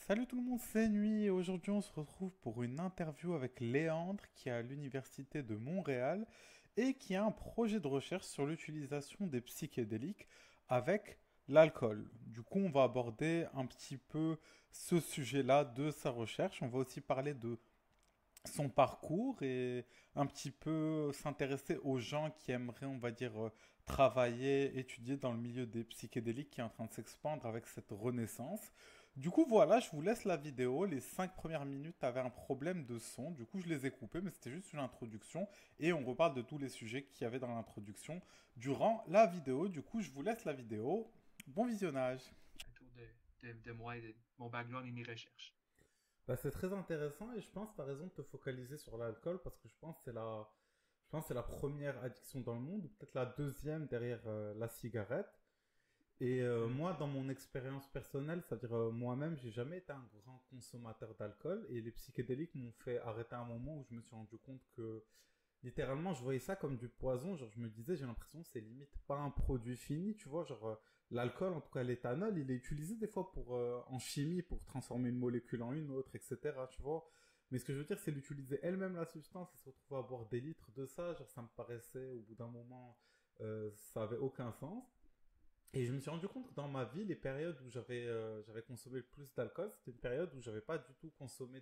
Salut tout le monde, c'est Nuit et aujourd'hui on se retrouve pour une interview avec Léandre qui est à l'université de Montréal et qui a un projet de recherche sur l'utilisation des psychédéliques avec l'alcool. Du coup on va aborder un petit peu ce sujet-là de sa recherche. On va aussi parler de son parcours et un petit peu s'intéresser aux gens qui aimeraient, on va dire, travailler, étudier dans le milieu des psychédéliques qui est en train de s'expandre avec cette renaissance. Du coup, voilà, je vous laisse la vidéo. Les 5 premières minutes avaient un problème de son, du coup, je les ai coupées, mais c'était juste une introduction et on reparle de tous les sujets qu'il y avait dans l'introduction durant la vidéo. Du coup, je vous laisse la vidéo. Bon visionnage. Autour de moi et de mon background et mes recherches. Bah, c'est très intéressant et je pense que tu as raison de te focaliser sur l'alcool parce que je pense que c'est la première addiction dans le monde, ou peut-être la deuxième derrière la cigarette. Et Mhm. moi, dans mon expérience personnelle, c'est-à-dire moi-même, j'ai jamais été un grand consommateur d'alcool et les psychédéliques m'ont fait arrêter un moment où je me suis rendu compte que littéralement, je voyais ça comme du poison. Genre, je me disais, j'ai l'impression que c'est limite pas un produit fini, tu vois. Genre, l'alcool, en tout cas l'éthanol, il est utilisé des fois pour, en chimie pour transformer une molécule en une autre, etc. Tu vois. Mais ce que je veux dire, c'est l'utiliser elle-même la substance et se retrouver à boire des litres de ça. Genre, ça me paraissait, au bout d'un moment, ça avait aucun sens. Et je me suis rendu compte que dans ma vie, les périodes où j'avais consommé le plus d'alcool, c'était une période où j'avais pas du tout consommé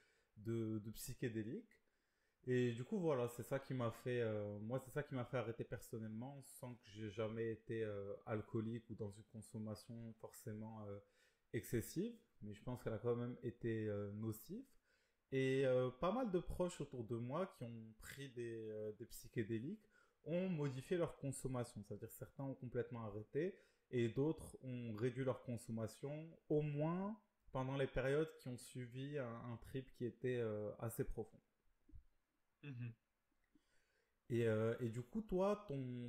de psychédéliques. Et du coup, voilà, c'est ça qui m'a fait, moi, c'est ça qui m'a fait arrêter personnellement, sans que j'ai jamais été alcoolique ou dans une consommation forcément excessive, mais je pense qu'elle a quand même été nocive. Et pas mal de proches autour de moi qui ont pris des psychédéliques ont modifié leur consommation, c'est-à-dire certains ont complètement arrêté et d'autres ont réduit leur consommation, au moins pendant les périodes qui ont suivi un trip qui était assez profond. Mhm. Et du coup, toi,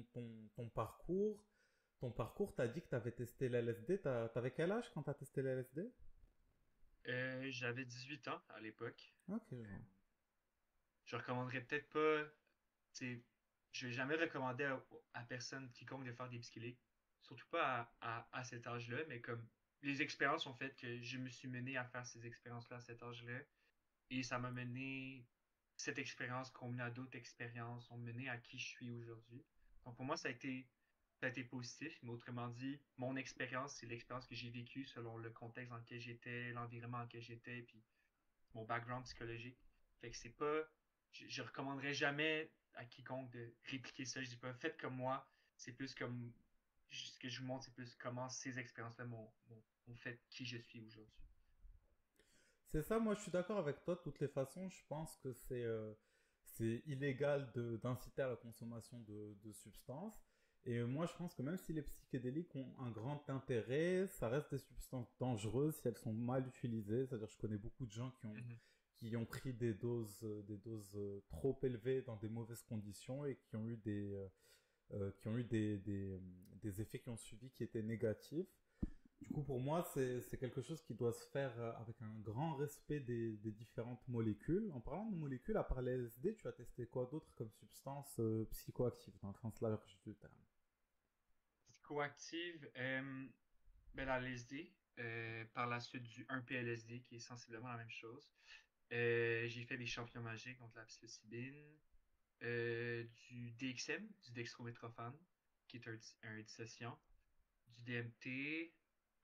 ton parcours, t'as dit que t'avais testé l'LSD. T'avais quel âge quand t'as testé l'LSD? J'avais 18 ans à l'époque. Ok, je Euh, vois. je recommanderais peut-être pas, tu sais, je vais jamais recommander à personne quiconque de faire des psychédéliques, surtout pas à cet âge-là, mais comme les expériences ont fait que je me suis mené à faire ces expériences-là à cet âge-là, et ça m'a mené, cette expérience combinée à d'autres expériences, ont mené à qui je suis aujourd'hui. Donc pour moi, ça a été positif, mais autrement dit, mon expérience, c'est l'expérience que j'ai vécue selon le contexte dans lequel j'étais, l'environnement dans lequel j'étais, puis mon background psychologique. Fait que c'est pas, je recommanderais jamais à quiconque de répliquer ça. Je dis pas, faites comme moi. C'est plus comme, ce que je vous montre, c'est plus comment ces expériences-là m'ont fait qui je suis aujourd'hui. C'est ça, moi je suis d'accord avec toi de toutes les façons. Je pense que c'est illégal d'inciter à la consommation de substances. Et moi je pense que même si les psychédéliques ont un grand intérêt, ça reste des substances dangereuses si elles sont mal utilisées. C'est-à-dire je connais beaucoup de gens Mhm. qui ont pris des doses trop élevées dans des mauvaises conditions et qui ont eu qui ont eu des effets qui ont suivi qui étaient négatifs. Du coup, pour moi, c'est quelque chose qui doit se faire avec un grand respect des différentes molécules. En parlant de molécules, à part les LSD, tu as testé quoi d'autre comme substance psychoactive dans le sens large du terme? Psychoactive, ben, la LSD, par la suite du 1-PLSD, qui est sensiblement la même chose. J'ai fait des champignons magiques, donc la psilocybine, du DXM, du dextrométhorphane, qui est un dissociant, du DMT,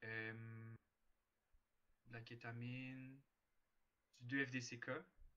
de la kétamine, du 2-FDCK,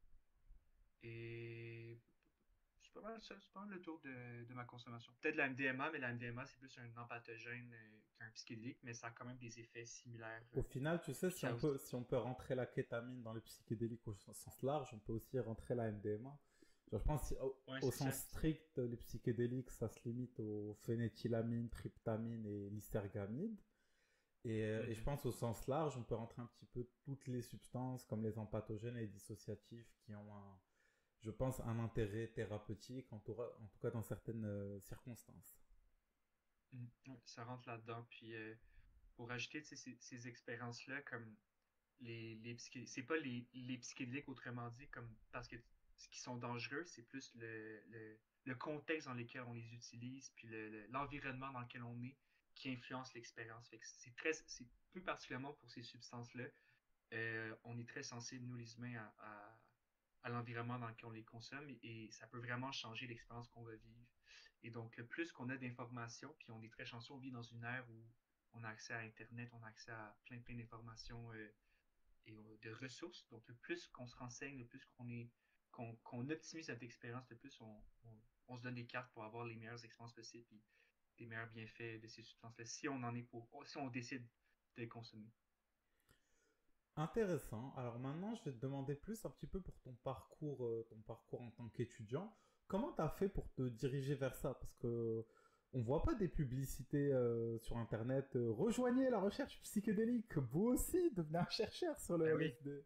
et c'est pas mal ça, c'est pas mal le tour de ma consommation. Peut-être la MDMA, mais la MDMA, c'est plus un empathogène qu'un psychédélique, mais ça a quand même des effets similaires. Au final, tu sais, Puis ça aussi. si on peut rentrer la kétamine dans les psychédéliques au sens large, on peut aussi rentrer la MDMA. Genre, je pense Ouais, au c'est sens ça. strict, les psychédéliques, ça se limite aux phénéthylamine, tryptamine et l'hystergamide. Et je Mhm. pense au sens large, on peut rentrer un petit peu toutes les substances comme les empathogènes et les dissociatifs qui ont je pense, un intérêt thérapeutique, en tout cas dans certaines circonstances. Mhm. Ouais, ça rentre là-dedans. Puis pour ajouter tu sais, ces expériences-là, comme c'est pas les psychédéliques autrement dit, comme parce que ce qui sont dangereux, c'est plus le contexte dans lequel on les utilise, puis l'environnement dans lequel on est qui influence l'expérience. Fait que c'est plus particulièrement pour ces substances-là. on est très sensible, nous les humains, à l'environnement dans lequel on les consomme et ça peut vraiment changer l'expérience qu'on va vivre. Et donc, le plus qu'on a d'informations, puis on est très chanceux, on vit dans une ère où on a accès à Internet, on a accès à plein d'informations et de ressources. Donc, le plus qu'on se renseigne, le plus qu'on optimise notre expérience, le plus on se donne des cartes pour avoir les meilleures expériences possibles et les meilleurs bienfaits de ces substances-là, si on décide de les consommer. Intéressant. Alors maintenant, je vais te demander plus un petit peu pour ton parcours en tant qu'étudiant. Comment tu as fait pour te diriger vers ça? Parce que on voit pas des publicités sur Internet. Rejoignez la recherche psychédélique. Vous aussi, devenez un chercheur sur le Ben oui. LSD.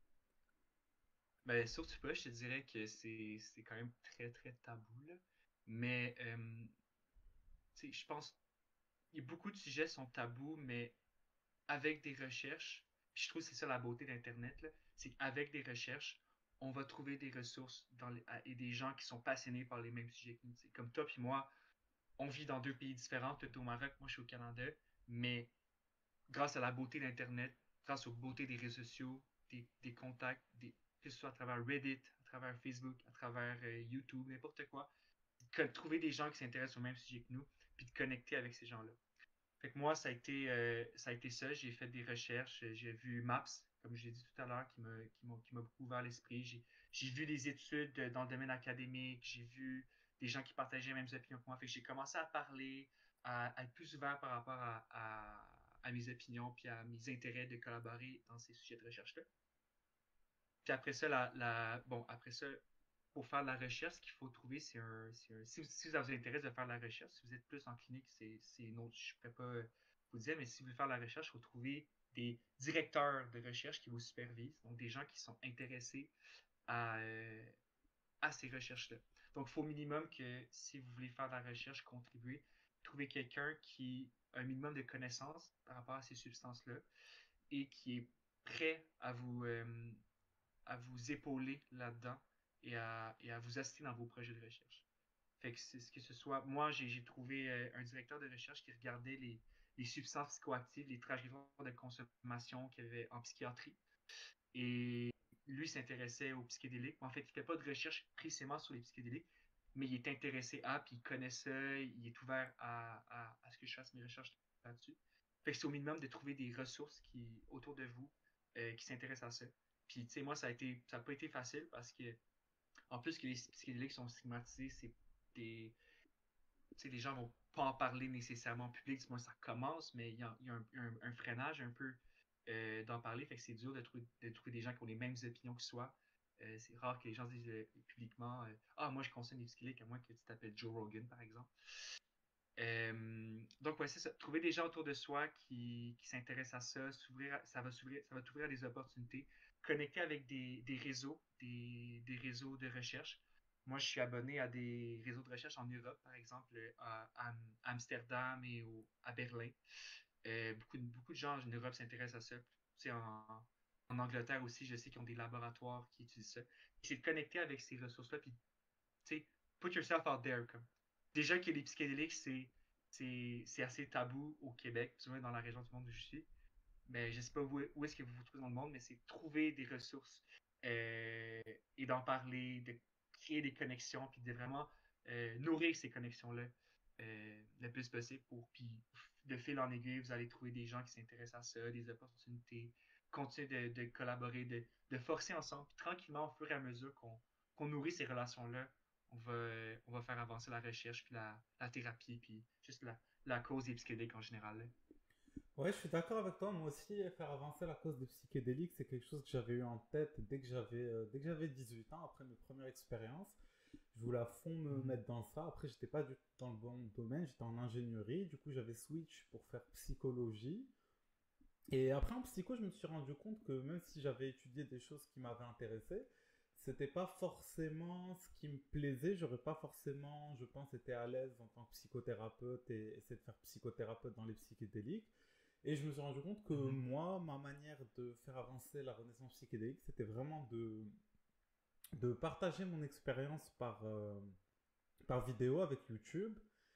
Ben, surtout pas, je te dirais que c'est quand même très tabou, là. Mais, tu sais, je pense, il y a beaucoup de sujets qui sont tabous, mais avec des recherches, puis je trouve que c'est ça la beauté d'Internet, là, c'est qu'avec des recherches, on va trouver des ressources et des gens qui sont passionnés par les mêmes sujets que nous. T'sais. Comme toi puis moi, on vit dans deux pays différents. Toi, t'es au Maroc, moi, je suis au Canada. Mais grâce à la beauté d'Internet, grâce aux beautés des réseaux sociaux, des contacts, que ce soit à travers Reddit, à travers Facebook, à travers YouTube, n'importe quoi, trouver des gens qui s'intéressent au même sujet que nous, puis de connecter avec ces gens-là. Fait que moi, ça a été ça. J'ai fait des recherches. J'ai vu Maps, comme je l'ai dit tout à l'heure, qui m'a beaucoup ouvert l'esprit. J'ai vu des études dans le domaine académique. J'ai vu des gens qui partageaient les mêmes opinions que moi. Fait que j'ai commencé à parler, à être plus ouvert par rapport à mes opinions puis à mes intérêts de collaborer dans ces sujets de recherche-là. Puis après ça, bon, après ça, pour faire de la recherche, ce qu'il faut trouver, si ça vous intéresse de faire de la recherche, si vous êtes plus en clinique, c'est une autre, je ne pourrais pas vous dire, mais si vous voulez faire de la recherche, il faut trouver des directeurs de recherche qui vous supervisent, donc des gens qui sont intéressés à, euh, à ces recherches-là. Donc, il faut au minimum que si vous voulez faire de la recherche, contribuer, trouver quelqu'un qui a un minimum de connaissances par rapport à ces substances-là et qui est prêt à vous épauler là-dedans et à vous assister dans vos projets de recherche. Fait que c'est ce que ce soit. Moi, j'ai trouvé un directeur de recherche qui regardait les substances psychoactives, les trajectoires de consommation qu'il y avait en psychiatrie. Et lui s'intéressait aux psychédéliques. En fait, il ne fait pas de recherche précisément sur les psychédéliques, mais il est intéressé à, puis il connaît ça, il est ouvert à ce que je fasse mes recherches là-dessus. Fait que c'est au minimum de trouver des ressources autour de vous qui s'intéressent à ça. Puis, tu sais, moi, ça n'a pas été facile parce que, en plus que les psychédéliques sont stigmatisés, c'est des. Tu sais, les gens vont pas en parler nécessairement en public, du moins ça commence, mais il y a un freinage un peu d'en parler, fait que c'est dur de trouver des gens qui ont les mêmes opinions que soi. C'est rare que les gens disent publiquement ah, moi je consomme des psychédéliques, à moins que tu t'appelles Joe Rogan, par exemple. Donc, ouais, c'est ça. Trouver des gens autour de soi qui s'intéressent à ça, ça va t'ouvrir à des opportunités. Connecter avec des réseaux, des réseaux de recherche. Moi, je suis abonné à des réseaux de recherche en Europe, par exemple, à Amsterdam et à Berlin. Beaucoup de gens en Europe s'intéressent à ça. Tu sais, en Angleterre aussi, je sais qu'ils ont des laboratoires qui utilisent ça. C'est de connecter avec ces ressources-là, puis, tu sais, put yourself out there, comme déjà que les psychédéliques, c'est assez tabou au Québec, du moins dans la région du monde où je suis. Mais je ne sais pas où est-ce que vous vous trouvez dans le monde, mais c'est trouver des ressources et d'en parler, de créer des connexions, puis de vraiment nourrir ces connexions-là le plus possible. Puis de fil en aiguille, vous allez trouver des gens qui s'intéressent à ça, des opportunités, continuer de collaborer, de forcer ensemble. Puis tranquillement, au fur et à mesure qu'on nourrit ces relations-là, on va faire avancer la recherche, puis la thérapie, puis juste la cause des psychédéliques en général. Là. Ouais, je suis d'accord avec toi. Moi aussi, faire avancer la cause des psychédéliques, c'est quelque chose que j'avais eu en tête dès que j'avais 18 ans, après mes premières expériences. Je voulais à fond me Mhm. mettre dans ça. Après, j'étais pas du tout dans le bon domaine, j'étais en ingénierie. Du coup, j'avais switch pour faire psychologie. Et après, en psycho, je me suis rendu compte que même si j'avais étudié des choses qui m'avaient intéressé, c'était pas forcément ce qui me plaisait. J'aurais pas forcément, je pense, été à l'aise en tant que psychothérapeute et essayer de faire psychothérapeute dans les psychédéliques. Et je me suis rendu compte que Mhm. moi, ma manière de faire avancer la renaissance psychédélique, c'était vraiment de partager mon expérience par vidéo avec YouTube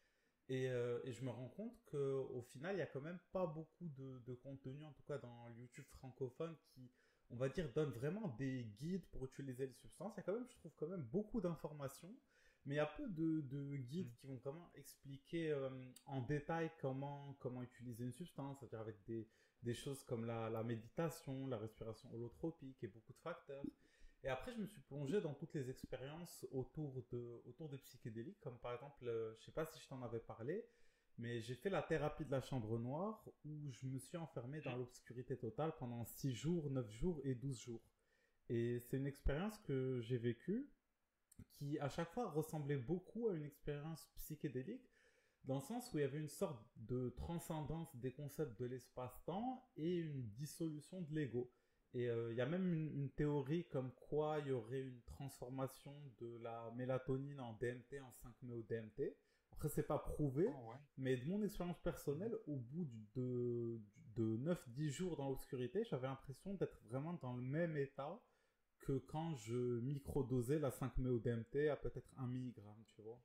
Et je me rends compte qu'au final, il y a quand même pas beaucoup de contenu, en tout cas dans le YouTube francophone, qui, on va dire, donne vraiment des guides pour utiliser les substances. Il y a quand même, je trouve, quand même beaucoup d'informations, mais il y a peu de guides Mm. qui vont vraiment expliquer en détail comment utiliser une substance, c'est-à-dire avec des choses comme la méditation, la respiration holotropique et beaucoup de facteurs. Et après, je me suis plongé dans toutes les expériences autour des psychédéliques, comme par exemple, je sais pas si je t'en avais parlé, mais j'ai fait la thérapie de la chambre noire où je me suis enfermé dans Mm. l'obscurité totale pendant 6 jours, 9 jours et 12 jours. Et c'est une expérience que j'ai vécue qui à chaque fois ressemblait beaucoup à une expérience psychédélique, dans le sens où il y avait une sorte de transcendance des concepts de l'espace-temps et une dissolution de l'ego. Et il y a même une théorie comme quoi il y aurait une transformation de la mélatonine en DMT, en 5-MeO-DMT. Après, c'est pas prouvé, Oh, ouais. mais de mon expérience Mhm. personnelle, au bout de 9-10 jours dans l'obscurité, j'avais l'impression d'être vraiment dans le même état que quand je microdosais la 5-MeO-DMT à peut-être 1 mg, tu vois.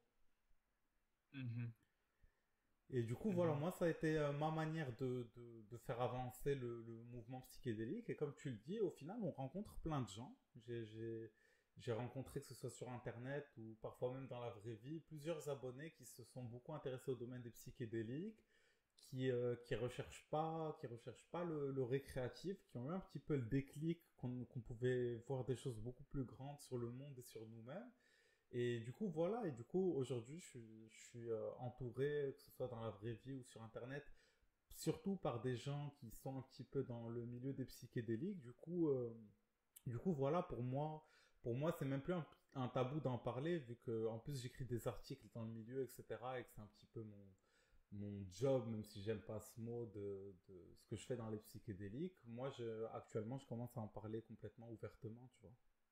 Mhm. Et du coup, voilà, Mhm. moi, ça a été ma manière de faire avancer le mouvement psychédélique. Et comme tu le dis, au final, on rencontre plein de gens. J'ai rencontré, que ce soit sur Internet ou parfois même dans la vraie vie, plusieurs abonnés qui se sont beaucoup intéressés au domaine des psychédéliques, qui recherchent pas le récréatif, qui ont eu un petit peu le déclic qu'on pouvait voir des choses beaucoup plus grandes sur le monde et sur nous-mêmes. Et du coup, voilà, et du coup, aujourd'hui, je suis entouré, que ce soit dans la vraie vie ou sur Internet, surtout par des gens qui sont un petit peu dans le milieu des psychédéliques. Du coup, voilà, pour moi, c'est même plus un tabou d'en parler, vu que en plus j'écris des articles dans le milieu, etc., et que c'est un petit peu mon job, même si j'aime pas ce mot, de ce que je fais dans les psychédéliques. Moi, actuellement, je commence à en parler complètement ouvertement, tu vois.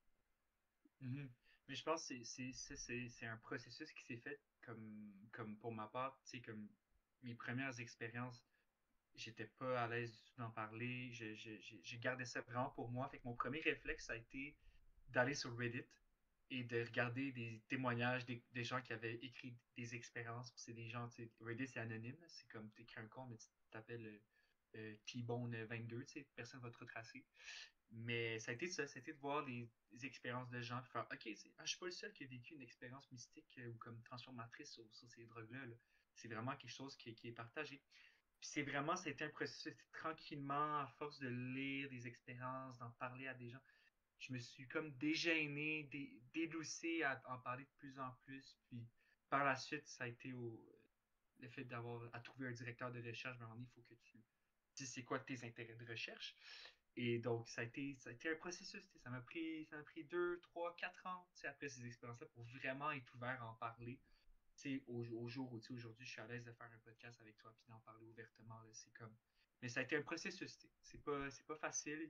Mhm. Mais je pense que c'est un processus qui s'est fait comme pour ma part, tu sais, comme mes premières expériences, j'étais pas à l'aise du tout d'en parler. J'ai gardé ça vraiment pour moi. Fait que mon premier réflexe, ça a été d'aller sur Reddit et de regarder des témoignages des gens qui avaient écrit des expériences. Puis c'est des gens, tu sais, Reddit c'est anonyme, c'est comme tu écris un compte, mais tu t'appelles T-Bone 22, tu sais, personne va te retracer. Mais ça a été ça, c'était de voir des expériences de gens, puis faire, ok, je suis pas le seul qui a vécu une expérience mystique ou comme transformatrice sur ces drogues-là. Là. C'est vraiment quelque chose qui est partagé. Puis c'est vraiment, c'était un processus tranquillement, à force de lire des expériences, d'en parler à des gens. Je me suis comme dégêné, déloussé à en parler de plus en plus. Puis par la suite, ça a été le fait d'avoir à trouver un directeur de recherche. Ben, il faut que tu dis c'est quoi tes intérêts de recherche. Et donc, ça a été un processus. Ça m'a pris 2, 3, 4 ans après ces expériences-là pour vraiment être ouvert à en parler. Au jour où aujourd'hui je suis à l'aise de faire un podcast avec toi puis d'en parler ouvertement. Là, c'est comme. Mais ça a été un processus. C'est pas facile.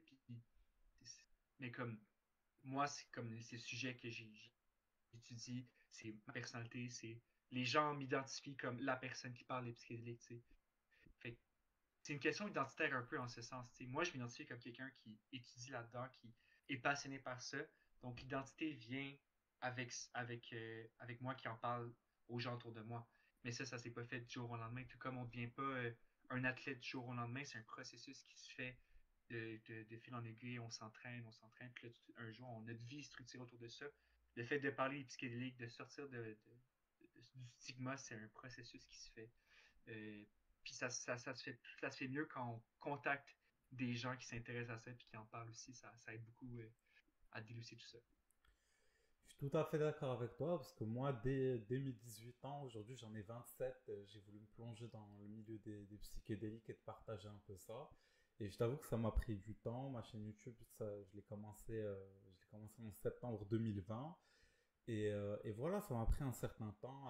Mais comme moi, c'est comme ces sujets que j'étudie, c'est ma personnalité, c'est les gens m'identifient comme la personne qui parle des psychédéliques. Fait c'est une question identitaire un peu en ce sens. T'sais. Moi, je m'identifie comme quelqu'un qui étudie là-dedans, qui est passionné par ça. Donc, l'identité vient avec moi qui en parle aux gens autour de moi. Mais ça s'est pas fait du jour au lendemain. Tout comme on ne devient pas un athlète du jour au lendemain, c'est un processus qui se fait de fil en aiguille. On s'entraîne, on s'entraîne. Puis là, un jour, notre vie est structurée autour de ça. Le fait de parler des psychédéliques, de sortir du stigma, c'est un processus qui se fait. Euh, Puis ça se fait mieux quand on contacte des gens qui s'intéressent à ça et qui en parlent aussi. Ça aide beaucoup à délucider tout ça. Je suis tout à fait d'accord avec toi parce que moi, dès mes 18 ans, aujourd'hui j'en ai 27, j'ai voulu me plonger dans le milieu des psychédéliques et de partager un peu ça. Et je t'avoue que ça m'a pris du temps. Ma chaîne YouTube, je l'ai commencé en septembre 2020. Et voilà, ça m'a pris un certain temps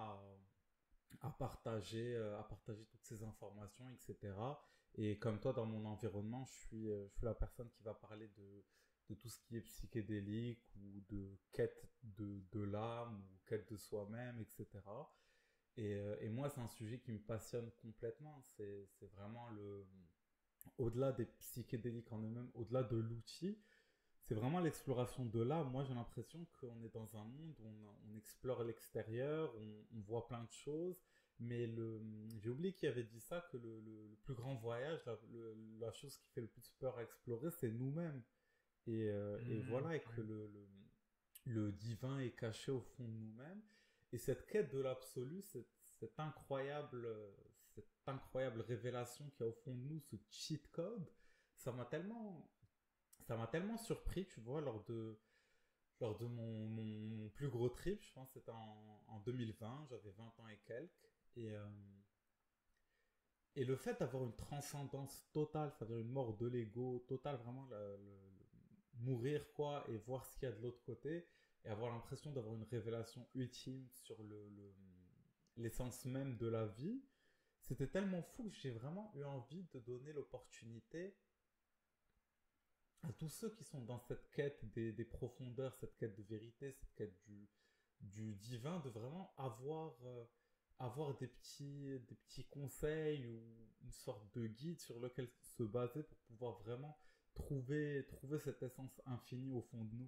à partager toutes ces informations, etc. Et comme toi, dans mon environnement, je suis la personne qui va parler de tout ce qui est psychédélique ou de quête de l'âme ou quête de soi-même, etc. Et moi, c'est un sujet qui me passionne complètement. C'est vraiment au-delà des psychédéliques en eux-mêmes, au-delà de l'outil, c'est vraiment l'exploration de l'âme. Moi, j'ai l'impression qu'on est dans un monde où on explore l'extérieur, on voit plein de choses, Mais j'ai oublié qui avait dit ça, que le plus grand voyage, la chose qui fait le plus peur à explorer, c'est nous-mêmes. Et voilà, et que Ouais. le divin est caché au fond de nous-mêmes. Et cette quête de l'absolu, cette incroyable, cette incroyable révélation qu'il y a au fond de nous, ce cheat code, ça m'a tellement, ça m'a tellement surpris, tu vois, lors de mon plus gros trip, je pense que c'était en 2020, j'avais 20 ans et quelques. Et, euh, et le fait d'avoir une transcendance totale, c'est-à-dire une mort de l'ego totale, vraiment mourir quoi, et voir ce qu'il y a de l'autre côté, et avoir l'impression d'avoir une révélation ultime sur l'essence même de la vie, c'était tellement fou que j'ai vraiment eu envie de donner l'opportunité à tous ceux qui sont dans cette quête des profondeurs, cette quête de vérité, cette quête du divin, de vraiment avoir des petits conseils ou une sorte de guide sur lequel se baser pour pouvoir vraiment trouver cette essence infinie au fond de nous.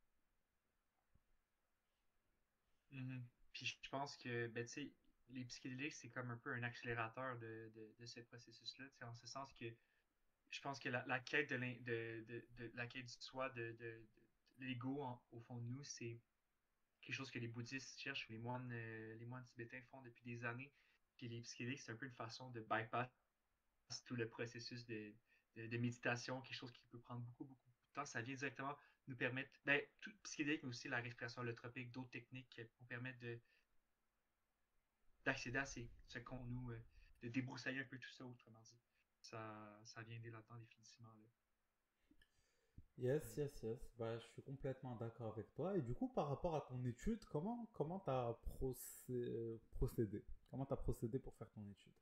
Mhm. Puis je pense que, ben, tu sais, les psychédéliques, c'est comme un peu un accélérateur de ce processus-là, tu sais, en ce sens que je pense que la quête de la quête du soi, de l'ego au fond de nous, c'est quelque chose que les bouddhistes cherchent, les moines tibétains font depuis des années. Puis les psychédéliques, c'est un peu une façon de bypass tout le processus de méditation, quelque chose qui peut prendre beaucoup de temps. Ça vient directement nous permettre, ben, tout psychédélique, mais aussi la respiration holotropique, d'autres techniques pour permettre d'accéder à ce qu'on nous, de débroussailler un peu tout ça, autrement dit. Ça vient aider là-dedans, définitivement. Là. Yes, yes, yes. Bah, je suis complètement d'accord avec toi. Et du coup, par rapport à ton étude, comment t'as procédé? Comment t'as procédé pour faire ton étude?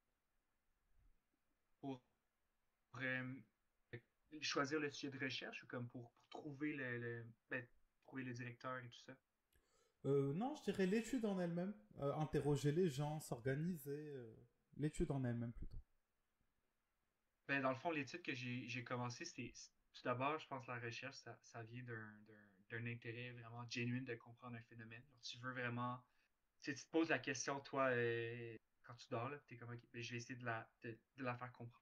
Pour euh, choisir le sujet de recherche ou comme pour trouver ben, trouver le directeur et tout ça. Non, je dirais l'étude en elle-même. Interroger les gens, s'organiser. L'étude en elle-même plutôt. Ben, dans le fond, l'étude que j'ai commencé, tout d'abord, je pense que la recherche, ça vient d'un intérêt vraiment genuine de comprendre un phénomène. Alors, tu veux vraiment, tu sais, tu te poses la question, toi, quand tu dors, tu es comme, OK, ben, je vais essayer de la faire comprendre,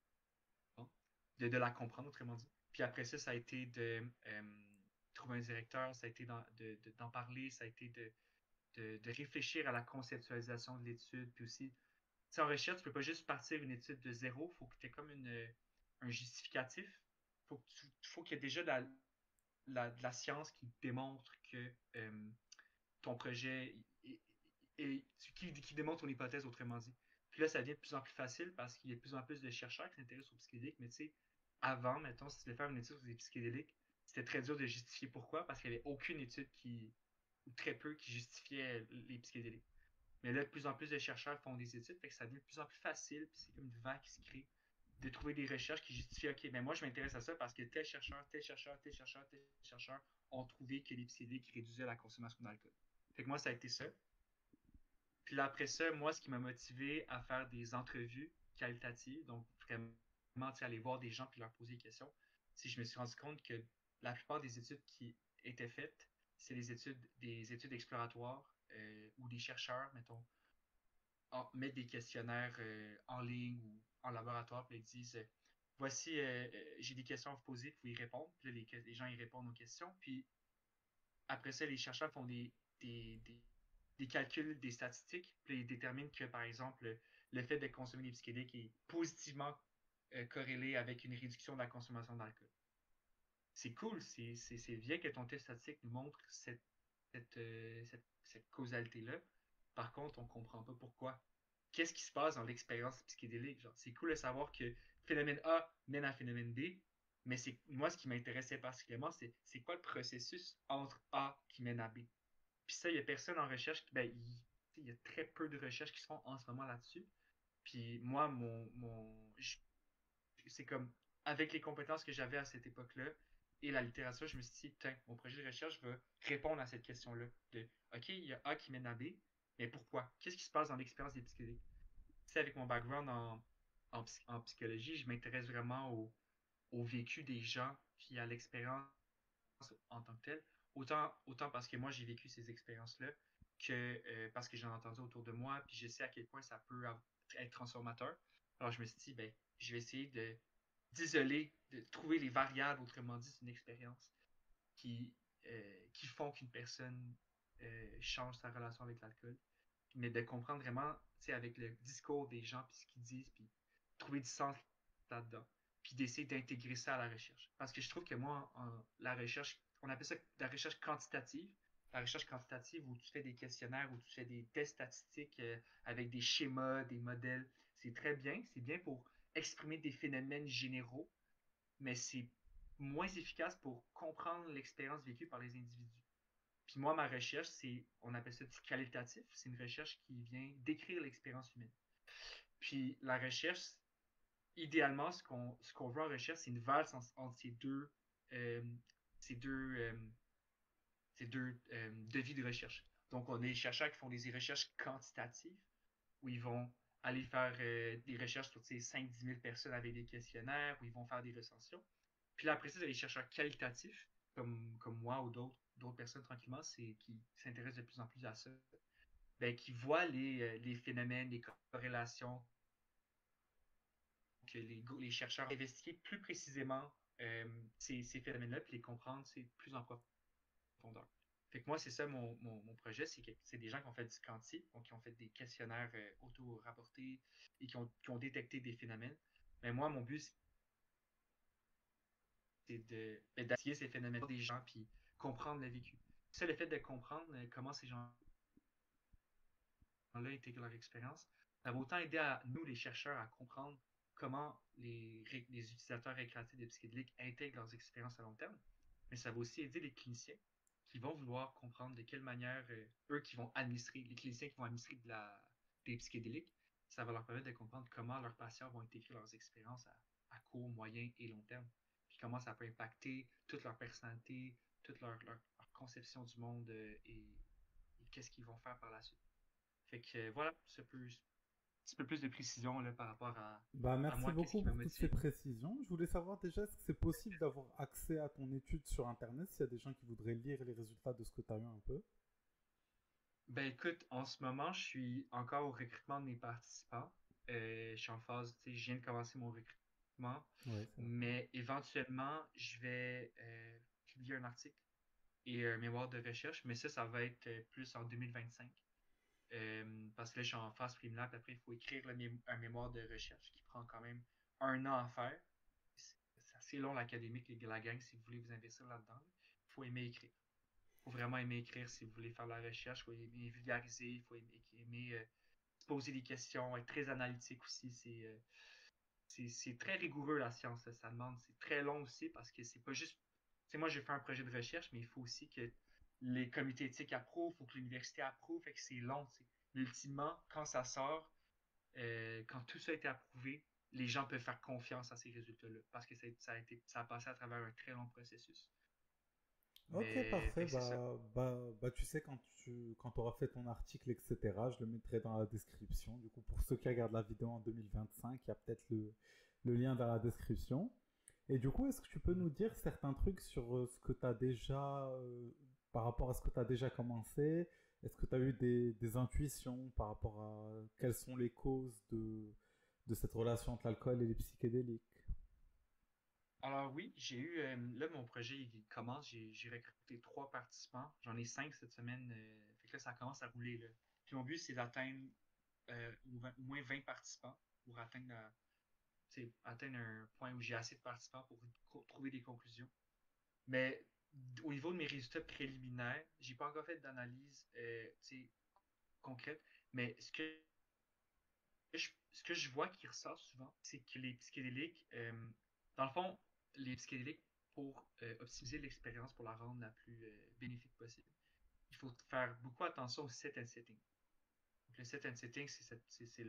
de la comprendre, autrement dit. Puis après ça, ça a été de trouver un directeur, ça a été d'en parler, ça a été de réfléchir à la conceptualisation de l'étude, puis aussi en recherche, tu peux pas juste partir une étude de zéro. Il faut que tu aies comme un justificatif. Faut qu'il y ait déjà de la science qui démontre que ton projet qui démontre ton hypothèse, autrement dit. Puis là, ça devient de plus en plus facile parce qu'il y a de plus en plus de chercheurs qui s'intéressent aux psychédéliques. Mais tu sais, avant, mettons, si tu voulais faire une étude sur les psychédéliques, c'était très dur de justifier pourquoi parce qu'il n'y avait aucune étude ou très peu, qui justifiait les psychédéliques. Mais là, de plus en plus de chercheurs font des études, fait que ça devient de plus en plus facile, puis c'est comme une vague qui se crée, de trouver des recherches qui justifient, OK, mais moi je m'intéresse à ça parce que tel chercheur, tel chercheur, tel chercheur, tel chercheur ont trouvé que les psychédéliques réduisaient la consommation d'alcool. Fait que moi, ça a été ça. Puis là, après ça, moi, ce qui m'a motivé à faire des entrevues qualitatives, donc vraiment, aller voir des gens puis leur poser des questions, c'est que je me suis rendu compte que la plupart des études qui étaient faites, c'est des études exploratoires où des chercheurs, mettons, mettre des questionnaires en ligne ou en laboratoire, puis ils disent voici, j'ai des questions à vous poser, vous pouvez y répondre. Puis là, les gens y répondent aux questions. Puis après ça, les chercheurs font des, des, des calculs, des statistiques, puis ils déterminent que, par exemple, le fait de consommer des psychédéliques est positivement corrélé avec une réduction de la consommation d'alcool. C'est cool, c'est bien que ton test statistique nous montre cette causalité-là. Par contre, on ne comprend pas pourquoi. Qu'est-ce qui se passe dans l'expérience psychédélique? Genre, c'est cool de savoir que phénomène A mène à phénomène B, mais c'est moi ce qui m'intéressait particulièrement, c'est quoi le processus entre A qui mène à B. Puis ça, il n'y a personne en recherche, ben, il y a très peu de recherches qui se font en ce moment là-dessus. Puis moi, c'est comme, avec les compétences que j'avais à cette époque-là et la littérature, je me suis dit, putain, mon projet de recherche va répondre à cette question-là. De, OK, il y a A qui mène à B, mais pourquoi? Qu'est-ce qui se passe dans l'expérience des psychédéliques? Tu avec mon background en psychologie, je m'intéresse vraiment au vécu des gens, puis à l'expérience en tant que telle. Autant parce que moi, j'ai vécu ces expériences-là, parce que j'en ai entendu autour de moi, puis je sais à quel point ça peut être transformateur. Alors je me suis dit, ben, je vais essayer d'isoler, de trouver les variables, autrement dit, d'une expérience qui, qui font qu'une personne change sa relation avec l'alcool, mais de comprendre vraiment, tu sais, avec le discours des gens, puis ce qu'ils disent, puis trouver du sens là-dedans, puis d'essayer d'intégrer ça à la recherche. Parce que je trouve que moi, la recherche, on appelle ça la recherche quantitative, la recherche quantitative où tu fais des questionnaires, où tu fais des tests statistiques avec des schémas, des modèles, c'est très bien, c'est bien pour exprimer des phénomènes généraux, mais c'est moins efficace pour comprendre l'expérience vécue par les individus. Puis moi, ma recherche, on appelle ça du qualitatif. C'est une recherche qui vient décrire l'expérience humaine. Puis la recherche, idéalement, ce qu'on veut en recherche, c'est une valse entre euh, ces deux, euh, ces deux devis de recherche. Donc, on a des chercheurs qui font des recherches quantitatives, où ils vont aller faire des recherches sur 5-10 000 personnes avec des questionnaires, où ils vont faire des recensions. Puis là, après ça, il y a les chercheurs qualitatifs, comme moi ou d'autres personnes tranquillement, qui s'intéressent de plus en plus à ça, ben, qui voient les phénomènes, les corrélations, que les chercheurs investiguent plus précisément ces phénomènes-là, puis les comprendre plus en profondeur. Fait que moi, c'est ça mon projet, c'est que c'est des gens qui ont fait du quanti, donc qui ont fait des questionnaires auto-rapportés et qui ont détecté des phénomènes. Mais moi, mon but, c'est d'essayer ces phénomènes des gens, puis comprendre le vécu. Ça, le fait de comprendre comment ces gens-là intègrent leur expérience, ça va autant aider à nous, les chercheurs, à comprendre comment les utilisateurs récréatifs de psychédéliques intègrent leurs expériences à long terme, mais ça va aussi aider les cliniciens qui vont vouloir comprendre de quelle manière eux qui vont administrer, les cliniciens qui vont administrer des psychédéliques, ça va leur permettre de comprendre comment leurs patients vont intégrer leurs expériences à court, moyen et long terme, puis comment ça peut impacter toute leur personnalité, toute leur conception du monde et qu'est-ce qu'ils vont faire par la suite. Fait que voilà, ça peut un petit peu plus de précision là, par rapport Bah, à merci moi, qu'est-ce beaucoup qui me pour toutes ces motive. précisions. Je voulais savoir déjà, est-ce que c'est possible d'avoir accès à ton étude sur Internet s'il y a des gens qui voudraient lire les résultats de ce que tu as eu un peu? Ben écoute, en ce moment, je suis encore au recrutement de mes participants. Je suis en phase, tu sais, je viens de commencer mon recrutement, Ouais, c'est vrai. mais éventuellement, je vais publier un article et un mémoire de recherche, mais ça va être plus en 2025. Parce que là, je suis en phase préliminaire, puis après, il faut écrire un mémoire de recherche qui prend quand même 1 an à faire. C'est assez long l'académique, la gang, si vous voulez vous investir là-dedans. Il faut aimer écrire. Il faut vraiment aimer écrire si vous voulez faire la recherche. Il faut aimer vulgariser, il faut aimer se poser des questions, être très analytique aussi. C'est très rigoureux la science, là, ça demande. C'est très long aussi parce que c'est pas juste. Tu sais, moi, j'ai fait un projet de recherche, mais il faut aussi que les comités éthiques approuvent, il faut que l'université approuve, fait que c'est long. Mais ultimement, quand ça sort, quand tout ça a été approuvé, les gens peuvent faire confiance à ces résultats-là parce que ça a passé à travers un très long processus. Ok, Mais, parfait. fait que c'est ça. Bah, tu sais, quand auras fait ton article, etc., je le mettrai dans la description. Du coup, pour ceux qui regardent la vidéo en 2025, il y a peut-être le lien dans la description. Et du coup, est-ce que tu peux nous dire certains trucs sur ce que tu as déjà, par rapport à ce que tu as déjà commencé? Est-ce que tu as eu des intuitions par rapport à quelles sont les causes de cette relation entre l'alcool et les psychédéliques? Alors oui, j'ai eu, là mon projet il commence, j'ai recruté 3 participants, j'en ai 5 cette semaine, fait que là ça commence à rouler là. Puis mon but c'est d'atteindre au moins 20 participants pour atteindre un point où j'ai assez de participants pour trouver des conclusions. Mais au niveau de mes résultats préliminaires, j'ai pas encore fait d'analyse concrète, mais ce que je vois qui ressort souvent, c'est que les psychédéliques, dans le fond, les psychédéliques, pour optimiser l'expérience, pour la rendre la plus bénéfique possible, il faut faire beaucoup attention au set and setting. Donc, le set and setting, c'est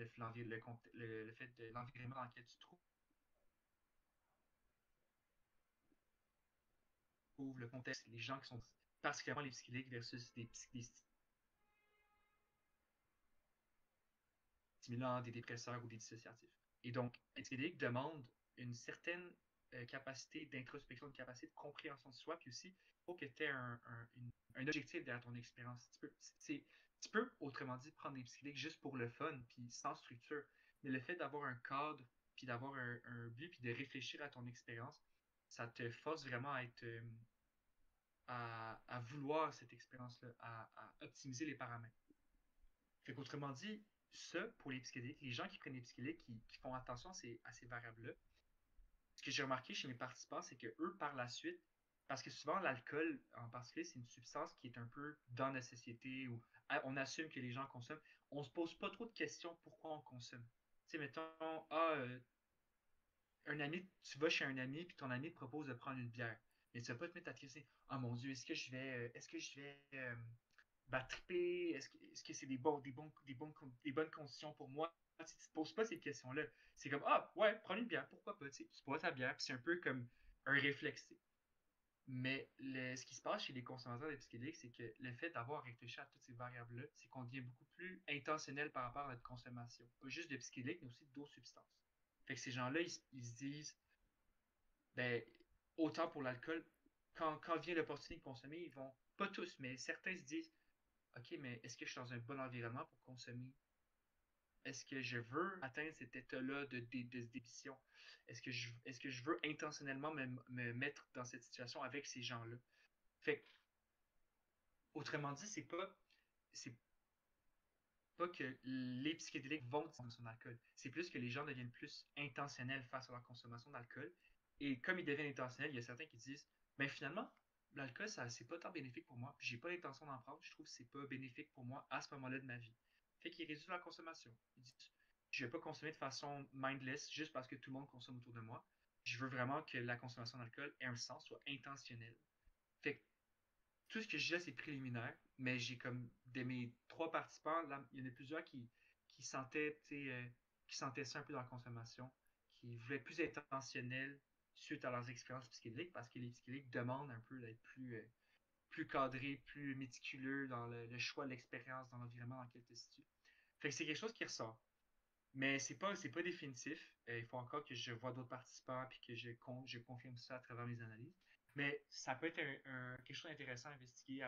le fait de l'environnement dans lequel tu trouves le contexte, les gens qui sont particulièrement les psychédéliques versus des stimulants, des dépresseurs ou des dissociatifs. Et donc, les psychédéliques demandent une certaine capacité d'introspection, une capacité de compréhension de soi, puis aussi, il faut que tu aies un objectif derrière ton expérience. Tu peux, autrement dit, prendre des psychédéliques juste pour le fun, puis sans structure. Mais le fait d'avoir un cadre, puis d'avoir un but, puis de réfléchir à ton expérience, ça te force vraiment à être, à vouloir cette expérience-là, à optimiser les paramètres. Fait qu'autrement dit, ça, pour les psychédéliques, les gens qui prennent des psychédéliques, qui font attention à ces variables-là, ce que j'ai remarqué chez mes participants, c'est que eux, par la suite, parce que souvent l'alcool, en particulier, c'est une substance qui est un peu dans la société où on assume que les gens consomment. On se pose pas trop de questions pourquoi on consomme. Tu sais, mettons, un ami, tu vas chez un ami, puis ton ami te propose de prendre une bière. Mais tu vas pas te mettre à te questionner, oh mon Dieu, triper? Est-ce que c'est des bonnes conditions pour moi? Tu ne te poses pas ces questions-là. C'est comme, ah, ouais, prends une bière, pourquoi pas? Tu bois ta bière, puis c'est un peu comme un réflexe. Mais ce qui se passe chez les consommateurs de psychédéliques, c'est que le fait d'avoir réfléchi à toutes ces variables-là, c'est qu'on devient beaucoup plus intentionnel par rapport à notre consommation. Pas juste de psychédéliques, mais aussi d'autres substances. Fait que ces gens-là, ils se disent, ben, autant pour l'alcool, quand vient l'opportunité de consommer, ils vont, pas tous, mais certains se disent, OK, mais est-ce que je suis dans un bon environnement pour consommer? Est-ce que je veux atteindre cet état-là de débition? Est-ce que je veux intentionnellement me mettre dans cette situation avec ces gens-là? Fait que, autrement dit, c'est pas que les psychédéliques vont dans son alcool. C'est plus que les gens deviennent plus intentionnels face à leur consommation d'alcool. Et comme ils deviennent intentionnels, il y a certains qui disent, ben finalement, l'alcool, ça, c'est pas tant bénéfique pour moi. J'ai pas l'intention d'en prendre. Je trouve que c'est pas bénéfique pour moi à ce moment-là de ma vie. Fait qu'ils réduisent leur consommation. Ils disent, je vais pas consommer de façon mindless juste parce que tout le monde consomme autour de moi. Je veux vraiment que la consommation d'alcool ait un sens, soit intentionnelle. Fait que tout ce que je disais, c'est préliminaire, mais j'ai comme, de mes trois participants, là, il y en a plusieurs qui sentaient, qui sentaient ça un peu dans la consommation, qui voulaient plus être intentionnels suite à leurs expériences psychédéliques, parce que les psychédéliques demandent un peu d'être plus cadré, plus méticuleux dans le choix de l'expérience, dans l'environnement dans lequel tu te situes. Fait que c'est quelque chose qui ressort. Mais c'est pas définitif. Il faut encore que je vois d'autres participants et que je confirme ça à travers mes analyses. Mais ça peut être quelque chose d'intéressant à investiguer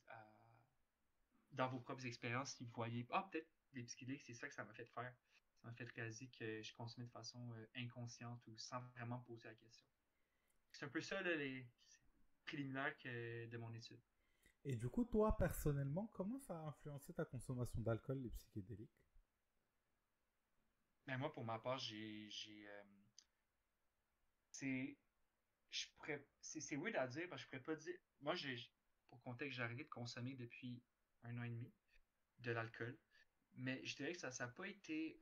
dans vos propres expériences si vous voyez, ah, peut-être les psychédéliques, c'est ça que ça m'a fait faire. Ça m'a fait réaliser que je consommais de façon inconsciente ou sans vraiment me poser la question. C'est un peu ça, là, les préliminaires de mon étude. Et du coup, toi, personnellement, comment ça a influencé ta consommation d'alcool, les psychédéliques? Mais moi, pour ma part, c'est c'est weird à dire parce que je pourrais pas dire. Moi, pour contexte, j'ai arrêté de consommer depuis 1 an et demi de l'alcool. Mais je dirais que ça n'a pas été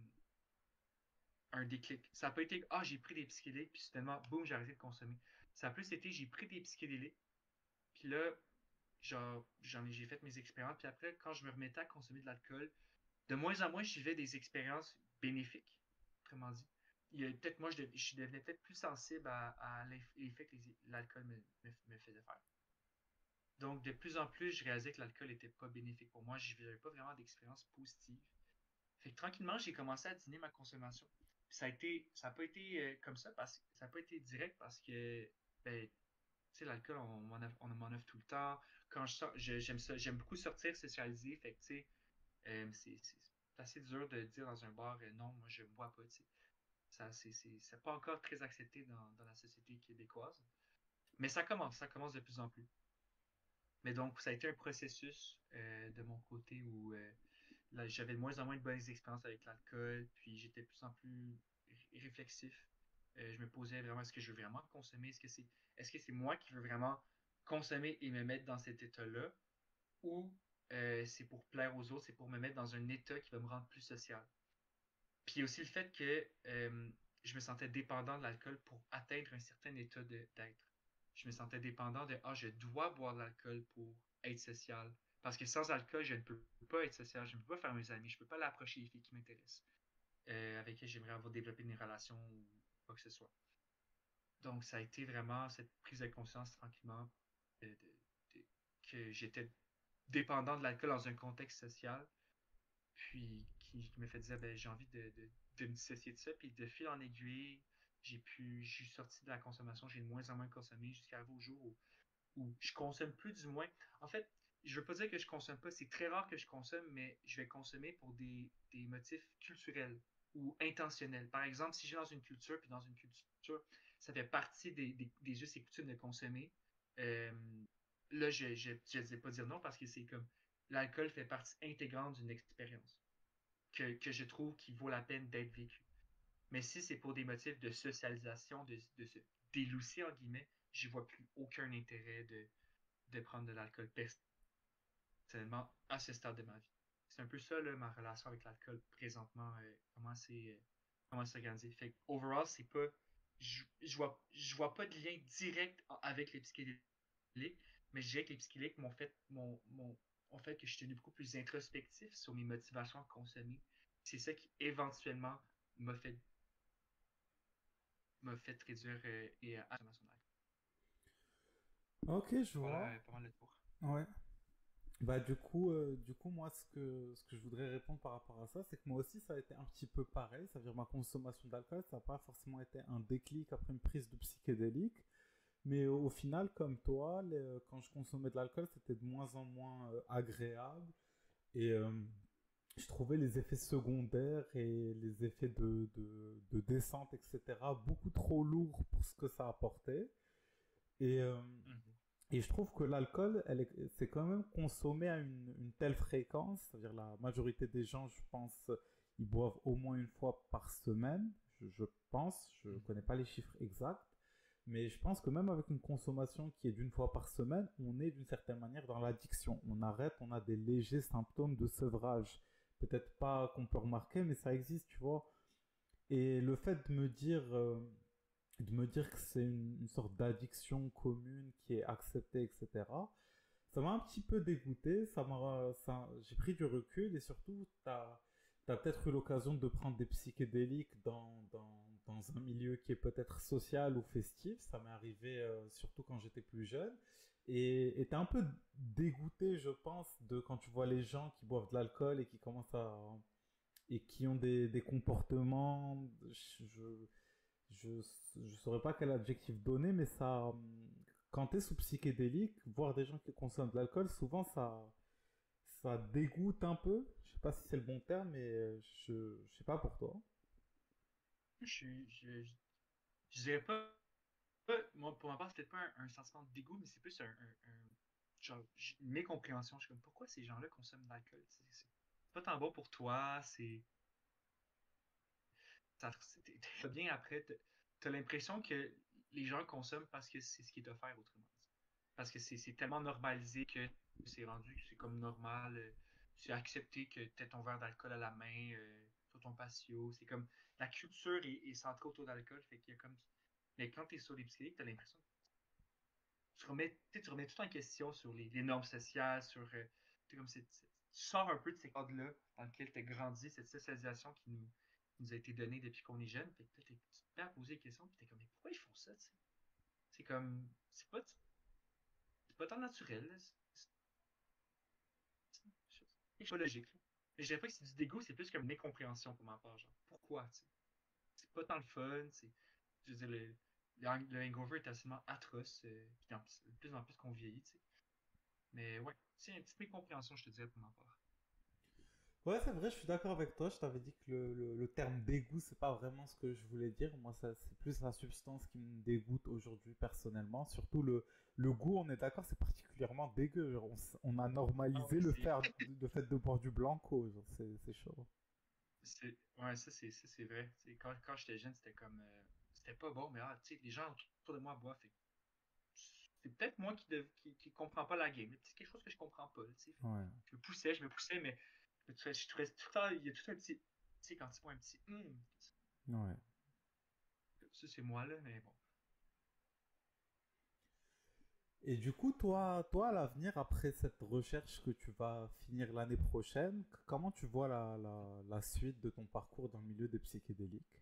un déclic. Ça n'a pas été ah, j'ai pris des psychédéliques, puis soudainement, boum, j'ai arrêté de consommer. Ça a plus été j'ai pris des psychédéliques, puis là, j'ai fait mes expériences, puis après, quand je me remettais à consommer de l'alcool, de moins en moins, je vivais des expériences bénéfiques, autrement dit. Il y a peut-être moi, je devenais peut-être plus sensible à l'effet que l'alcool me faisait faire. Donc, de plus en plus, je réalisais que l'alcool n'était pas bénéfique pour moi. Je n'avais pas vraiment d'expérience positive. Fait que tranquillement, j'ai commencé à diminuer ma consommation. Puis ça n'a pas été comme ça, parce que ça n'a pas été direct parce que, ben, tu sais, l'alcool, on m'en offre tout le temps. Quand je sors, j'aime ça, j'aime beaucoup sortir, socialiser. Fait que, tu sais, c'est assez dur de dire dans un bar, non, moi, je ne bois pas, tu sais. C'est pas encore très accepté dans la société québécoise. Mais ça commence de plus en plus. Mais donc, ça a été un processus de mon côté où là, j'avais de moins en moins de bonnes expériences avec l'alcool, puis j'étais de plus en plus réflexif. Je me posais vraiment, est-ce que je veux vraiment consommer? Est-ce que c'est moi qui veux vraiment consommer et me mettre dans cet état-là? Ou c'est pour plaire aux autres, c'est pour me mettre dans un état qui va me rendre plus social? Puis aussi le fait que je me sentais dépendant de l'alcool pour atteindre un certain état d'être. Je me sentais dépendant de ah, je dois boire de l'alcool pour être social. Parce que sans alcool, je ne peux pas être social, je ne peux pas faire mes amis, je ne peux pas l'approcher les filles qui m'intéressent, avec qui j'aimerais avoir développé des relations ou quoi que ce soit. Donc, ça a été vraiment cette prise de conscience tranquillement de, de, de, que j'étais dépendant de l'alcool dans un contexte social, puis qui me fait dire ben, j'ai envie de me dissocier de ça, puis de fil en aiguille, je suis sorti de la consommation, j'ai de moins en moins consommé jusqu'à arriver au jour où je consomme plus du moins. En fait, je veux pas dire que je consomme pas, c'est très rare que je consomme, mais je vais consommer pour des motifs culturels ou intentionnels. Par exemple, si je vais dans une culture, puis dans une culture, ça fait partie des us et coutumes de consommer. euh, Là, je ne vais pas dire non parce que c'est comme l'alcool fait partie intégrante d'une expérience que je trouve qui vaut la peine d'être vécue. Mais si c'est pour des motifs de socialisation, de se délousser, en guillemets, j'y vois plus aucun intérêt de prendre de l'alcool personnellement à ce stade de ma vie. C'est un peu ça, là, ma relation avec l'alcool présentement, comment c'est organisé. Fait que, overall, c'est pas. Je vois pas de lien direct avec les psychédéliques, mais je dirais que les psychédéliques ont fait que je suis devenu beaucoup plus introspectif sur mes motivations à consommer. C'est ça qui, éventuellement, m'a fait, m'a fait réduire et à la consommation d'alcool. Ok, je Voilà, vois. pas mal le tour. Ouais. Bah du coup moi ce que je voudrais répondre par rapport à ça, c'est que moi aussi ça a été un petit peu pareil, ça veut dire ma consommation d'alcool, ça n'a pas forcément été un déclic après une prise de psychédélique, mais au final comme toi, quand je consommais de l'alcool, c'était de moins en moins agréable et je trouvais les effets secondaires et les effets de descente, etc., beaucoup trop lourds pour ce que ça apportait. Et, euh, Mhm. et je trouve que l'alcool, c'est quand même consommé à une telle fréquence, c'est-à-dire la majorité des gens, je pense, ils boivent au moins une fois par semaine, je pense, je ne Mhm. connais pas les chiffres exacts, mais je pense que même avec une consommation qui est d'une fois par semaine, on est d'une certaine manière dans l'addiction. On arrête, on a des légers symptômes de sevrage. Peut-être pas qu'on peut remarquer, mais ça existe, tu vois. Et le fait de me dire que c'est une sorte d'addiction commune qui est acceptée, etc., ça m'a un petit peu dégoûté. J'ai pris du recul et surtout, t'as peut-être eu l'occasion de prendre des psychédéliques dans un milieu qui est peut-être social ou festif. Ça m'est arrivé surtout quand j'étais plus jeune. Et t'es un peu dégoûté, je pense, de quand tu vois les gens qui boivent de l'alcool et qui commencent à, et qui ont des comportements. Je, je saurais pas quel adjectif donner, mais ça, quand tu es sous psychédélique, voir des gens qui consomment de l'alcool, souvent ça dégoûte un peu. Je sais pas si c'est le bon terme, mais je sais pas pour toi. Je, suis- je dirais moi, pour ma part, c'est peut-être pas un sentiment de dégoût, mais c'est plus genre, une mécompréhension. Je suis comme, pourquoi ces gens-là consomment de l'alcool? C'est pas tant bon pour toi, t'es pas bien après. T'as l'impression que les gens consomment parce que c'est ce qui est offert, autrement dit. Parce que c'est tellement normalisé que c'est rendu, que c'est comme normal. C'est accepté que t'aies ton verre d'alcool à la main, sur ton patio. C'est comme, la culture est centrée autour de l'alcool, fait qu'il y a comme. Mais quand t'es sur les psychédéliques, t'as l'impression tu remets tout en question sur les normes sociales, sur comme tu sors un peu de ces cadres-là dans lesquels tu as grandi, cette socialisation qui nous a été donnée depuis qu'on est jeune. Fait que tu te mets à poser des questions, puis tu es comme, mais pourquoi ils font ça, tu sais? C'est comme, c'est pas tant naturel, là. C'est pas logique, là. Mais je dirais pas que c'est du dégoût, c'est plus comme une incompréhension pour ma part, genre, pourquoi, tu sais? C'est pas tant le fun, je veux dire, le hangover est absolument atroce, puis de plus en plus qu'on vieillit, tu sais. Mais ouais, c'est une petite mécompréhension, je te dirais, pour ma part. Ouais, c'est vrai, je suis d'accord avec toi. Je t'avais dit que le terme dégoût, c'est pas vraiment ce que je voulais dire. Moi, c'est plus la substance qui me dégoûte aujourd'hui personnellement. Surtout le goût, on est d'accord, c'est particulièrement dégueu. Genre, on a Ah normalisé oui, le fait de boire du blanco. Genre, c'est chaud. ouais, ça, c'est vrai. Quand j'étais jeune, c'était comme, c'était pas bon, mais tu sais, les gens autour de moi boivent. C'est peut-être moi qui comprends pas la game. C'est quelque chose que je comprends pas, tu sais. Ouais. Je me poussais, mais je trouvais tout le temps, il y a tout un petit, tu sais, quand tu prends un petit, Ouais. ça c'est moi là, mais bon. Et du coup, toi, à l'avenir, après cette recherche que tu vas finir l'année prochaine, comment tu vois la suite de ton parcours dans le milieu des psychédéliques?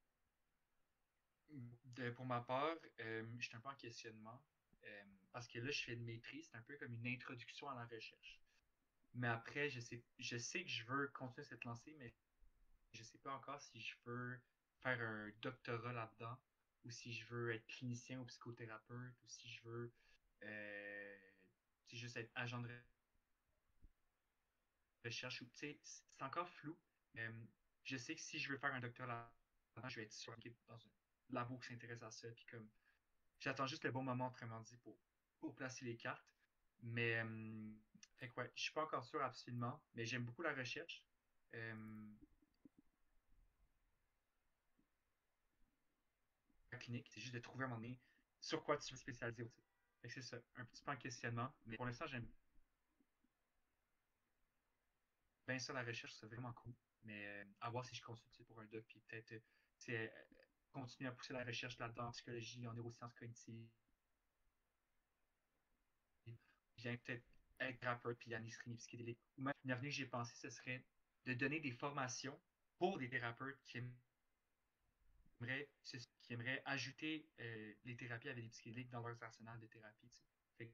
Pour ma part, je suis un peu en questionnement. euh, Parce que là, je fais une maîtrise, c'est un peu comme une introduction à la recherche. Mais après, je sais que je veux continuer cette lancée, mais je sais pas encore si je veux faire un doctorat là-dedans, ou si je veux être clinicien ou psychothérapeute, ou si je veux euh, juste être agent de recherche, ou c'est encore flou. Euh, je sais que si je veux faire un doctorat là-dedans, je vais être sur dans un labo qui s'intéresse à ça, puis comme j'attends juste le bon moment, autrement dit, pour placer les cartes. Mais, fait que ouais, je suis pas encore sûr absolument, mais j'aime beaucoup la recherche. Euh, la clinique, c'est juste de trouver un moment donné sur quoi tu veux spécialiser aussi. Fait que c'est ça, un petit peu en questionnement, mais pour l'instant, j'aime bien ça, la recherche, c'est vraiment cool. Mais à voir si je continue pour un doc, puis peut-être continuer à pousser la recherche là-dedans en psychologie, en neurosciences cognitives, bien peut-être être thérapeute puis anisserie psychédélique. Ou même une avenue que j'ai pensé, ce serait de donner des formations pour des thérapeutes qui aimeraient ajouter les thérapies avec des psychédéliques dans leurs arsenal de thérapie. Fait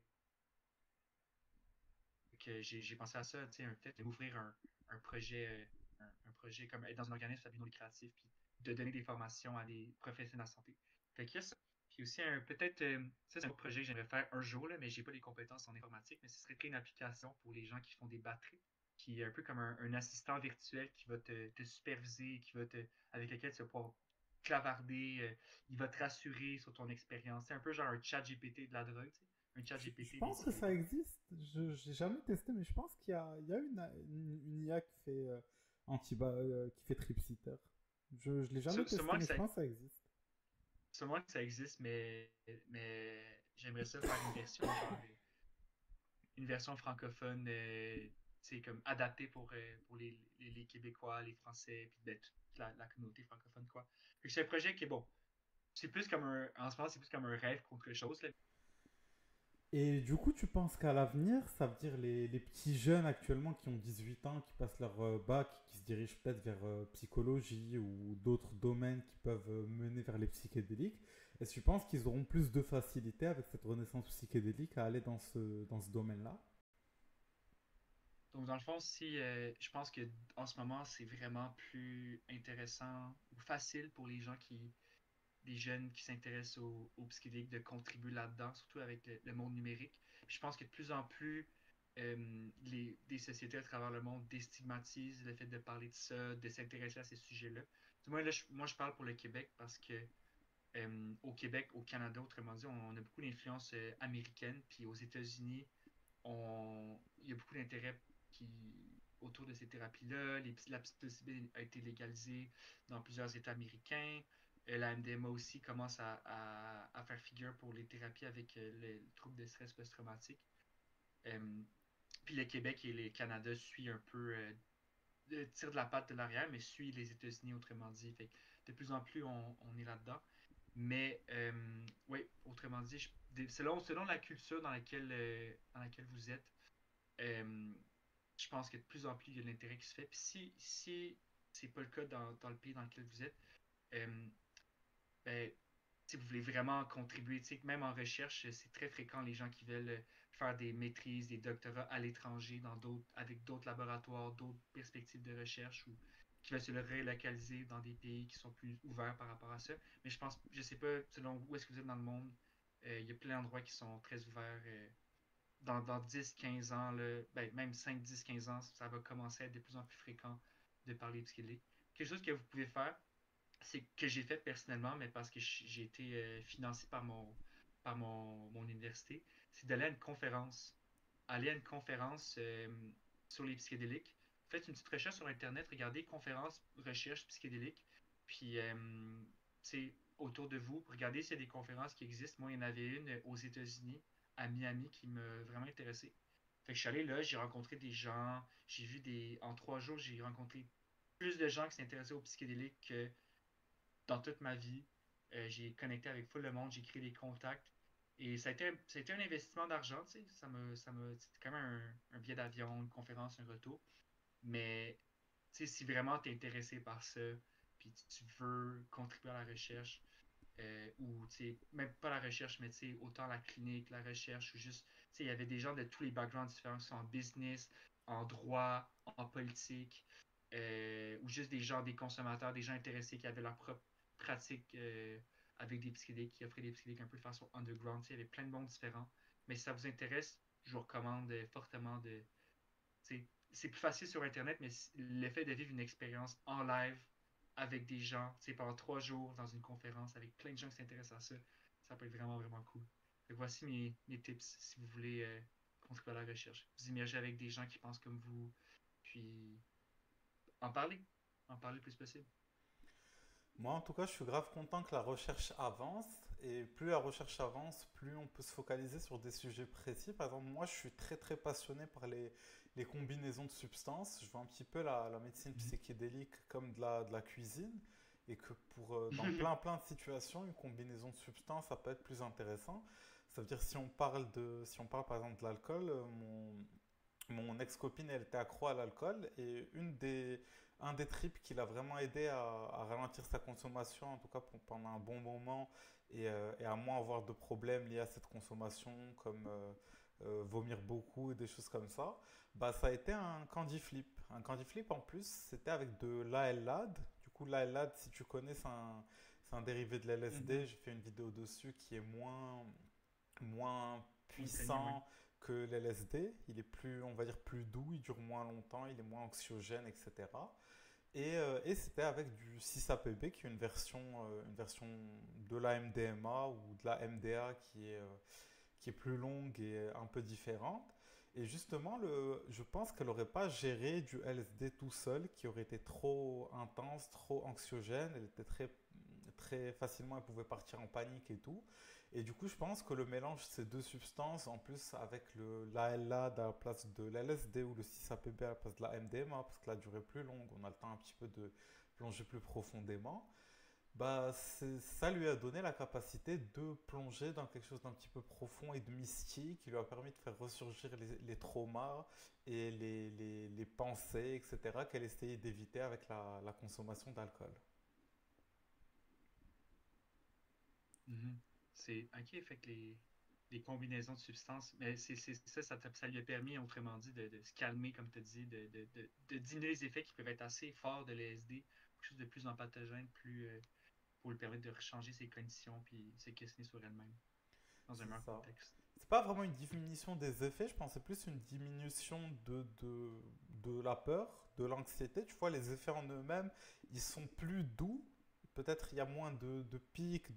que j'ai pensé à ça, peut-être d'ouvrir un projet, un projet comme être dans un organisme à but non lucratif, puis de donner des formations à des professionnels de la santé. Fait que ça. Puis aussi, peut-être, ça c'est un projet que j'aimerais faire un jour, là, mais j'ai pas les compétences en informatique, mais ce serait créer une application pour les gens qui font des batteries, qui est un peu comme un assistant virtuel qui va te superviser, avec lequel tu vas pouvoir clavarder, il va te rassurer sur ton expérience. C'est un peu genre un chat GPT de la drogue, un chat Je GPT des pense que ça psychédéliques. existe. Je n'ai jamais testé, mais je pense qu'il y a une IA qui fait, qui fait tripsitter. Je ne l'ai jamais testé, Sûrement que mais je ça, pense que ça existe. sûrement que ça existe, mais j'aimerais ça faire une version, genre, une version francophone, comme adaptée pour les Québécois, les Français, puis ben, toute la communauté francophone, quoi. Fait que c'est un projet qui est bon. C'est plus comme en ce moment, c'est plus comme un rêve qu'autre chose, là. Et du coup, tu penses qu'à l'avenir, ça veut dire les petits jeunes actuellement qui ont 18 ans, qui passent leur bac, qui se dirigent peut-être vers psychologie ou d'autres domaines qui peuvent mener vers les psychédéliques, est-ce que tu penses qu'ils auront plus de facilité avec cette renaissance psychédélique à aller dans ce domaine-là? Donc, dans le fond, si je pense que en ce moment, c'est vraiment plus intéressant ou facile pour des jeunes qui s'intéressent au psychédélique de contribuer là-dedans, surtout avec le monde numérique. Puis je pense que de plus en plus, des sociétés à travers le monde déstigmatisent le fait de parler de ça, de s'intéresser à ces sujets-là. Moi, moi, je parle pour le Québec parce que au Québec, au Canada, autrement dit, on a beaucoup d'influence américaine, puis aux États-Unis, il y a beaucoup d'intérêt qui, autour de ces thérapies-là. La psilocybine a été légalisée dans plusieurs États américains. La MDMA aussi commence à faire figure pour les thérapies avec le trouble de stress post-traumatique. Euh, Puis le Québec et le Canada suivent un peu, tire de la patte de l'arrière, mais suit les États-Unis, autrement dit. Fait que de plus en plus, on est là-dedans. Mais oui, autrement dit, selon la culture dans laquelle vous êtes, euh, je pense que de plus en plus, il y a de l'intérêt qui se fait. Puis si c'est pas le cas dans le pays dans lequel vous êtes, euh, ben, si vous voulez vraiment contribuer, même en recherche, c'est très fréquent les gens qui veulent faire des maîtrises, des doctorats à l'étranger, avec d'autres laboratoires, d'autres perspectives de recherche ou qui veulent se le relocaliser dans des pays qui sont plus ouverts par rapport à ça. Mais je sais pas, selon où est-ce que vous êtes dans le monde, il y a plein d'endroits qui sont très ouverts. Dans 10-15 ans, là, ben, même 5-10-15 ans, ça va commencer à être de plus en plus fréquent de parler psychédélique. Quelque chose que vous pouvez faire, c'est que j'ai fait personnellement, mais parce que j'ai été financé mon université, c'est d'aller à une conférence. Aller à une conférence sur les psychédéliques. Faites une petite recherche sur Internet, regardez conférences, recherche psychédélique, puis autour de vous, regardez s'il y a des conférences qui existent. Moi, il y en avait une aux États-Unis, à Miami, qui m'a vraiment intéressé. Fait que je suis allé là, j'ai rencontré des gens, en 3 jours, j'ai rencontré plus de gens qui s'intéressaient aux psychédéliques que dans toute ma vie. J'ai connecté avec full le monde, j'ai créé des contacts. Et ça a été un investissement d'argent, tu sais. C'était quand même un billet d'avion, une conférence, un retour. Mais, tu sais, si vraiment tu es intéressé par ça, puis tu veux contribuer à la recherche, ou, tu sais, même pas la recherche, mais, tu sais, autant la clinique, la recherche, ou juste, tu sais, il y avait des gens de tous les backgrounds différents, qui sont en business, en droit, en politique, ou juste des gens, des consommateurs, des gens intéressés qui avaient leur propre pratique avec des psychédéliques, qui offrait des psychédéliques un peu de façon underground. Il y avait plein de mondes différents. Mais si ça vous intéresse, je vous recommande fortement de. C'est plus facile sur Internet, mais le fait de vivre une expérience en live avec des gens, pendant 3 jours dans une conférence avec plein de gens qui s'intéressent à ça, ça peut être vraiment, vraiment cool. Donc voici mes tips si vous voulez contribuer à la recherche. Vous immergez avec des gens qui pensent comme vous, puis en parler. En parler le plus possible. Moi, en tout cas, je suis grave content que la recherche avance. Et plus la recherche avance, plus on peut se focaliser sur des sujets précis. Par exemple, moi, je suis très très passionné par les combinaisons de substances. Je vois un petit peu la médecine psychédélique comme de la cuisine. Et que dans plein plein de situations, une combinaison de substances, ça peut être plus intéressant. Ça veut dire si on parle par exemple de l'alcool, mon ex-copine, elle était accro à l'alcool et un des trips qui l'a vraiment aidé à ralentir sa consommation, en tout cas pendant un bon moment, et à moins avoir de problèmes liés à cette consommation, comme vomir beaucoup et des choses comme ça, bah, ça a été un candy flip. Un candy flip en plus, c'était avec de l'ALAD. Du coup, l'ALAD, si tu connais, c'est un dérivé de l'LSD. Mhm. J'ai fait une vidéo dessus qui est moins On connaît, ouais. puissant que l'LSD. Il est plus, on va dire, plus doux, il dure moins longtemps, il est moins anxiogène, etc. Et c'était avec du 6-APB, qui est une version de la MDMA ou de la MDA qui est plus longue et un peu différente. Et justement, je pense qu'elle n'aurait pas géré du LSD tout seul, qui aurait été trop intense, trop anxiogène. Elle était très facilement, elle pouvait partir en panique et tout. Et du coup, je pense que le mélange de ces deux substances, en plus avec l'ALA à la place de l'LSD ou le 6-APB à la place de la MDMA, parce que la durée est plus longue, on a le temps un petit peu de plonger plus profondément, bah, ça lui a donné la capacité de plonger dans quelque chose d'un petit peu profond et de mystique, qui lui a permis de faire ressurgir les traumas et les pensées, etc., qu'elle essayait d'éviter avec la consommation d'alcool. Mhm. C'est OK, fait que les combinaisons de substances, mais ça lui a permis, autrement dit, de se calmer, comme tu as dit, de diminuer les effets qui peuvent être assez forts de l'LSD, quelque chose de plus empathogène, plus pour lui permettre de changer ses conditions puis se questionner sur elle-même dans un C'est meilleur ça. contexte. C'est pas vraiment une diminution des effets, je pensais plus une diminution de la peur, de l'anxiété. Tu vois, les effets en eux-mêmes, ils sont plus doux. Peut-être il y a moins de pics,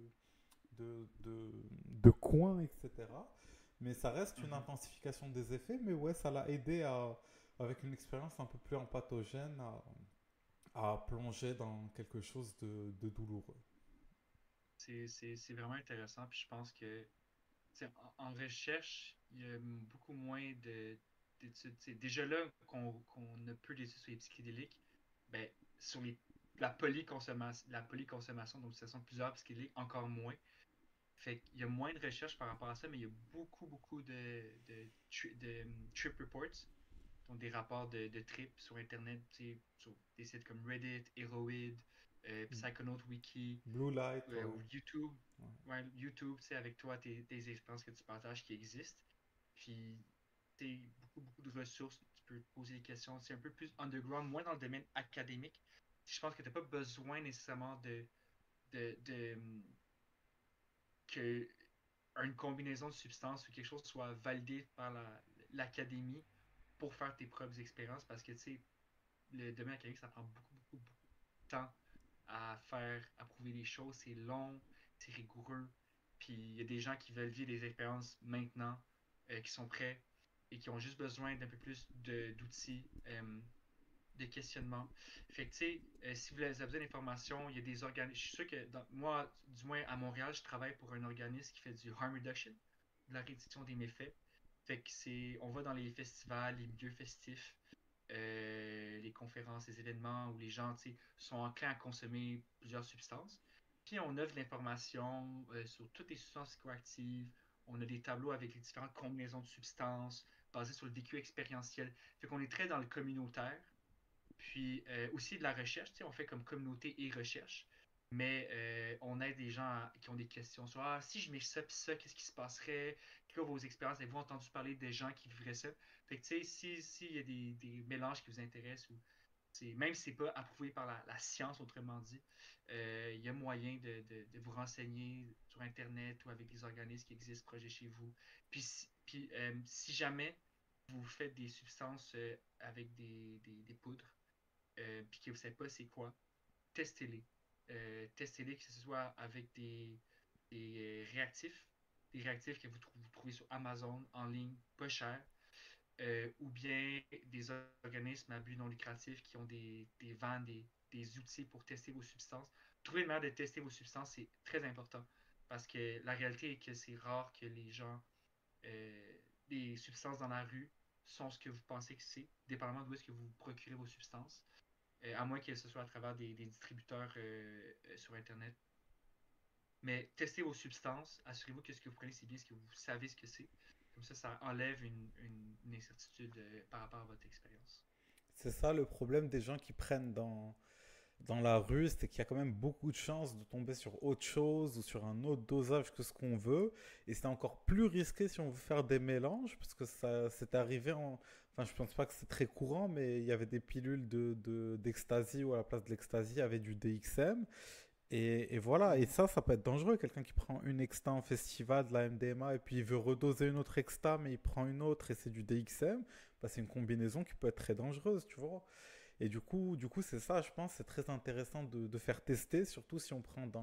de coins, etc. Mais ça reste une Mhm. intensification des effets. Mais ouais, ça l'a aidé avec une expérience un peu plus empathogène, à plonger dans quelque chose de douloureux. C'est vraiment intéressant, puis je pense que en recherche, il y a beaucoup moins d'études. Déjà là qu'on a peu d'études sur les psychédéliques, ben, sur la polyconsommation, donc ce sont plusieurs psychédéliques, encore moins. Fait qu'il y a moins de recherches par rapport à ça, mais il y a beaucoup, beaucoup de trip reports, donc des rapports de trip sur Internet, sur des sites comme Reddit, Heroid, Psychonaut Wiki, Blue light, ouais. ou YouTube. Ouais. Ouais, YouTube, avec toi, tes expériences que tu partages qui existent. Puis, beaucoup, beaucoup de ressources. Tu peux te poser des questions. C'est un peu plus underground, moins dans le domaine académique. Je pense que tu n'as pas besoin nécessairement de que une combinaison de substances ou quelque chose soit validé par l'académie pour faire tes propres expériences parce que, tu sais, le domaine académique, ça prend beaucoup, beaucoup, beaucoup de temps à faire, à prouver des choses. C'est long, c'est rigoureux. Puis il y a des gens qui veulent vivre des expériences maintenant, qui sont prêts et qui ont juste besoin d'un peu plus d'outils, de questionnement. Fait que, tu sais, si vous avez besoin d'informations, il y a des organismes. Je suis sûr que moi, du moins à Montréal, je travaille pour un organisme qui fait du harm reduction, de la réduction des méfaits. Fait que on va dans les festivals, les milieux festifs, les conférences, les événements où les gens sont enclins à consommer plusieurs substances. Puis on offre de l'information sur toutes les substances psychoactives. On a des tableaux avec les différentes combinaisons de substances basées sur le vécu expérientiel. Fait qu'on est très dans le communautaire. Puis aussi de la recherche, on fait comme communauté et recherche. Mais on aide des gens qui ont des questions sur si je mets ça puis ça, qu'est-ce qui se passerait? Quelles vos expériences? Avez-vous entendu parler des gens qui vivraient ça? Fait que tu sais, s'il y a des mélanges qui vous intéressent ou Même si c'est pas approuvé par la science, autrement dit, il y a moyen de vous renseigner sur Internet ou avec des organismes qui existent proches de chez vous. Puis, si jamais vous faites des substances avec des poudres, puis que vous ne savez pas c'est quoi, testez-les. Testez-les, que ce soit avec des des réactifs que vous trouvez sur Amazon en ligne, pas cher, ou bien des organismes à but non lucratif qui ont vendent des outils pour tester vos substances. Trouver une manière de tester vos substances, c'est très important parce que la réalité est que c'est rare que les gens, euh, les substances dans la rue sont ce que vous pensez que c'est, dépendamment d'où est-ce que vous procurez vos substances, à moins que ce soit à travers des distributeurs sur Internet. Mais testez vos substances, assurez-vous que ce que vous prenez, c'est bien ce que vous savez ce que c'est. Comme ça enlève une incertitude par rapport à votre expérience. C'est ça le problème des gens qui prennent dans la rue, c'est qu'il y a quand même beaucoup de chances de tomber sur autre chose ou sur un autre dosage que ce qu'on veut. Et c'est encore plus risqué si on veut faire des mélanges, parce que ça c'est arrivé en... Enfin, je pense pas que c'est très courant, mais il y avait des pilules d'ecstasy où à la place de l'ecstasy, il y avait du DXM. Et voilà, et Mhm. ça peut être dangereux. Quelqu'un qui prend une exta en festival de la MDMA et puis il veut redoser une autre exta, mais il prend une autre et c'est du DXM, bah, c'est une combinaison qui peut être très dangereuse, tu vois. Et du coup c'est ça, je pense, c'est très intéressant de faire tester, surtout si on prend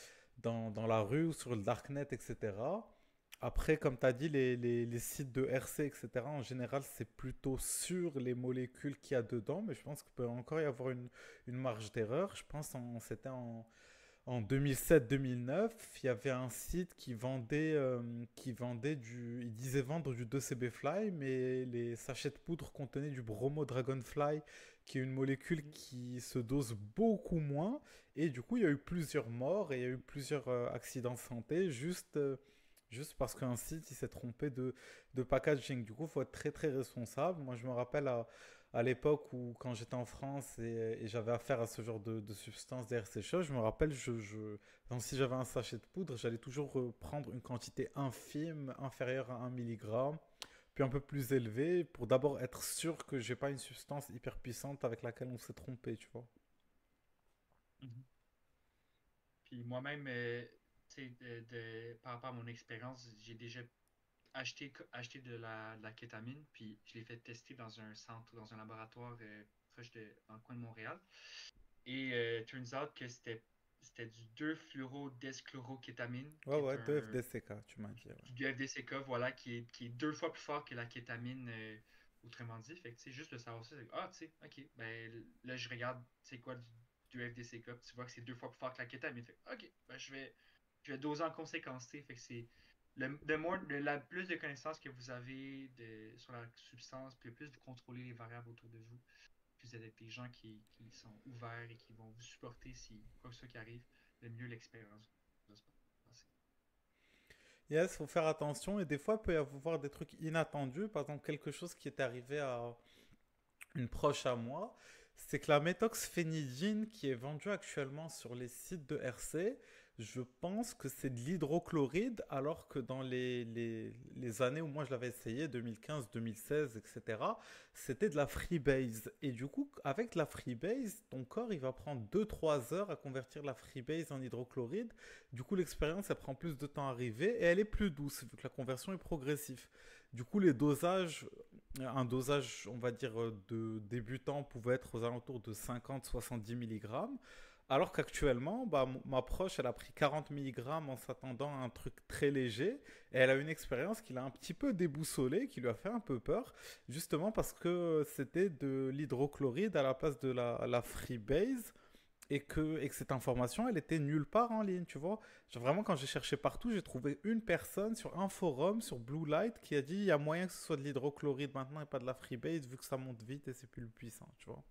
dans la rue ou sur le darknet, etc. Après, comme tu as dit, les sites de RC, etc., en général, c'est plutôt sur les molécules qu'il y a dedans, mais je pense qu'il peut encore y avoir une marge d'erreur. Je pense que c'était en 2007-2009, il y avait un site qui vendait il disait vendre du 2CB Fly, mais les sachets de poudre contenaient du bromo Dragonfly, qui est une molécule Mhm. qui se dose beaucoup moins. Et du coup, il y a eu plusieurs morts et il y a eu plusieurs accidents de santé juste parce qu'un site il s'est trompé de packaging. Du coup, il faut être très très responsable. Moi, je me rappelle à l'époque où, quand j'étais en France et j'avais affaire à ce genre de substances d'air séchage, je me rappelle, donc si j'avais un sachet de poudre, j'allais toujours prendre une quantité infime, inférieure à 1 mg, puis un peu plus élevée, pour d'abord être sûr que j'ai pas une substance hyper puissante avec laquelle on s'est trompé, tu vois. Mhm. Puis moi-même, tu sais, par rapport à mon expérience, j'ai déjà acheté de la kétamine, puis je l'ai fait tester dans un centre, dans un laboratoire proche dans le coin de Montréal. Et turns out que c'était du 2-fluoro-deschlorokétamine, Ouais, qui est ouais, 2 FDCK, tu m'as dit, ouais. du FDCK, voilà, qui est deux fois plus fort que la kétamine, autrement dit. Fait que, tu sais, juste de savoir ça, c'est ah, tu sais, ok, ben là, je regarde, c'est quoi du FDCK, puis tu vois que c'est deux fois plus fort que la kétamine. Fait que, ok, ben je vais doser en conséquence, tu sais. Fait que c'est la plus de connaissances que vous avez sur la substance, puis le plus vous contrôlez les variables autour de vous, puis vous êtes avec des gens qui sont ouverts et qui vont vous supporter si quoi que ce soit qui arrive, le mieux l'expérience va se passer. Yes, faut faire attention et des fois il peut y avoir des trucs inattendus. Par exemple, quelque chose qui est arrivé à une proche à moi, c'est que la méthoxphénidine qui est vendue actuellement sur les sites de RC, je pense que c'est de l'hydrochloride, alors que dans les années où moi je l'avais essayé, 2015, 2016, etc., c'était de la freebase. Et du coup, avec la freebase, ton corps il va prendre 2-3 heures à convertir la freebase en hydrochloride. Du coup, l'expérience elle prend plus de temps à arriver et elle est plus douce, vu que la conversion est progressive. Du coup, les dosages, un dosage, on va dire, de débutant pouvait être aux alentours de 50-70 mg. Alors qu'actuellement, bah, ma proche, elle a pris 40 mg en s'attendant à un truc très léger. Et elle a une expérience qui l'a un petit peu déboussolée, qui lui a fait un peu peur, justement parce que c'était de l'hydrochloride à la place de la freebase et que cette information, elle était nulle part en ligne, tu vois. Genre vraiment, quand j'ai cherché partout, j'ai trouvé une personne sur un forum, sur Blue Light, qui a dit il y a moyen que ce soit de l'hydrochloride maintenant et pas de la freebase, vu que ça monte vite et c'est plus puissant, tu vois.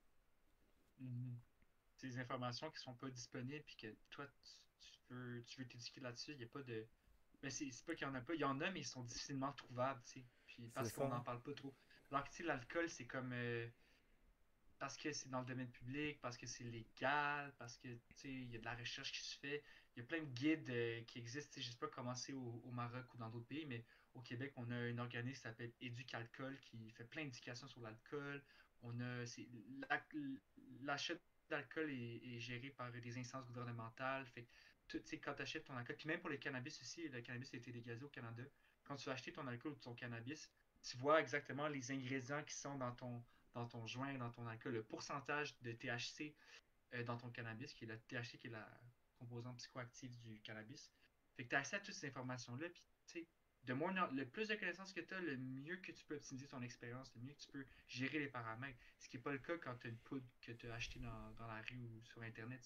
Mhm. Ces informations qui sont pas disponibles puis que toi tu veux t'éduquer là-dessus, il n'y a pas de. Mais c'est pas qu'il y en a pas, il y en a, mais ils sont difficilement trouvables, tu sais. Puis C'est parce qu'on ça. n'en parle pas trop. Alors que tu sais, l'alcool, c'est comme parce que c'est dans le domaine public, parce que c'est légal, parce que tu sais, il y a de la recherche qui se fait. Il y a plein de guides qui existent. Tu sais, je sais pas comment c'est au Maroc ou dans d'autres pays, mais au Québec, on a un organisme qui s'appelle Éducalcool qui fait plein d'éducations sur l'alcool. On a la- l'achat d'alcool est géré par des instances gouvernementales. Fait que tu sais, quand tu achètes ton alcool, puis même pour le cannabis aussi, le cannabis a été légalisé au Canada. Quand tu vas acheter ton alcool ou ton cannabis, tu vois exactement les ingrédients qui sont dans ton joint, dans ton alcool, le pourcentage de THC dans ton cannabis, qui est la THC, qui est la composante psychoactive du cannabis. Fait que tu as accès à toutes ces informations-là, puis tu sais, le plus de connaissances que tu as, le mieux que tu peux optimiser ton expérience, le mieux que tu peux gérer les paramètres. Ce qui n'est pas le cas quand tu as une poudre que tu as achetée dans la rue ou sur Internet.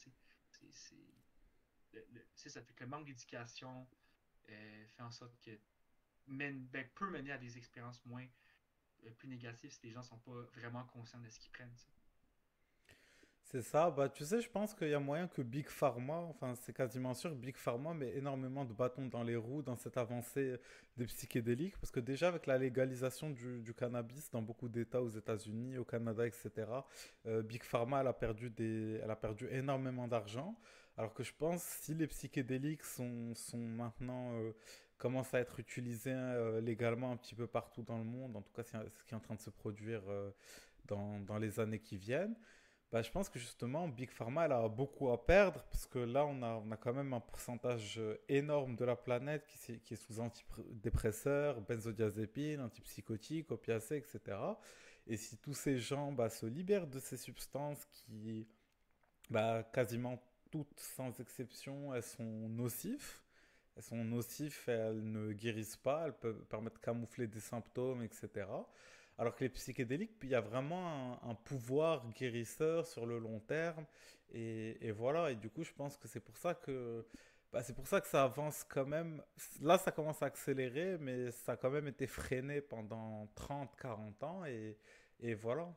Ça fait que le manque d'éducation fait en sorte que peut mener à des expériences plus négatives si les gens sont pas vraiment conscients de ce qu'ils prennent. T'sais. C'est ça, bah tu sais, je pense qu'il y a moyen que Big Pharma, enfin c'est quasiment sûr, Big Pharma met énormément de bâtons dans les roues dans cette avancée des psychédéliques, parce que déjà avec la légalisation du cannabis dans beaucoup d'États aux États-Unis, au Canada, etc., Big Pharma elle a perdu énormément d'argent, alors que je pense si les psychédéliques sont maintenant commencent à être utilisés légalement un petit peu partout dans le monde, en tout cas c'est ce qui est en train de se produire dans les années qui viennent. Bah, je pense que justement, Big Pharma, elle a beaucoup à perdre parce que là, on a quand même un pourcentage énorme de la planète qui est sous antidépresseurs, benzodiazépines, antipsychotiques, opiacés, etc. Et si tous ces gens bah, se libèrent de ces substances qui, bah, quasiment toutes sans exception, elles sont nocives, elles ne guérissent pas, elles peuvent permettre de camoufler des symptômes, etc. Alors que les psychédéliques, il y a vraiment un pouvoir guérisseur sur le long terme. Et voilà, et du coup, je pense que c'est pour ça que, bah, c'est pour ça que ça avance quand même. Là, ça commence à accélérer, mais ça a quand même été freiné pendant 30 40 ans. Et voilà.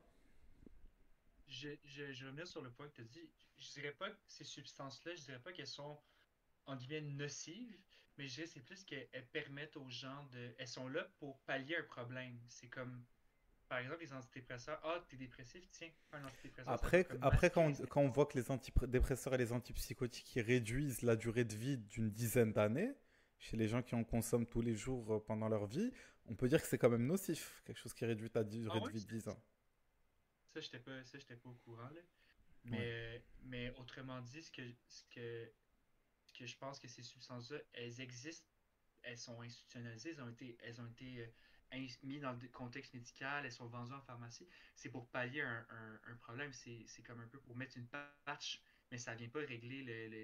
Je reviens sur le point que tu as dit. Je dirais pas que ces substances-là, je dirais pas qu'elles sont en guillemets nocives, mais je dirais que c'est plus qu'elles permettent aux gens de. Elles sont là pour pallier un problème. C'est comme, par exemple, les antidépresseurs. Ah, t'es dépressif, tiens, un antidépresseur, ça va Après, comme après masquer les quand on symptômes. voit que les antidépresseurs et les antipsychotiques ils réduisent la durée de vie d'une dizaine d'années, chez les gens qui en consomment tous les jours pendant leur vie, on peut dire que c'est quand même nocif, quelque chose qui réduit ta Ah durée de ouais, vie de 10 ans. ça, j'étais pas au courant, là. Ouais. Mais autrement dit, ce que je pense que ces substances-là, elles existent, elles sont institutionnalisées, elles ont été mises dans le contexte médical, elles sont vendues en pharmacie. C'est pour pallier un problème, c'est comme un peu pour mettre une patch, mais ça vient pas régler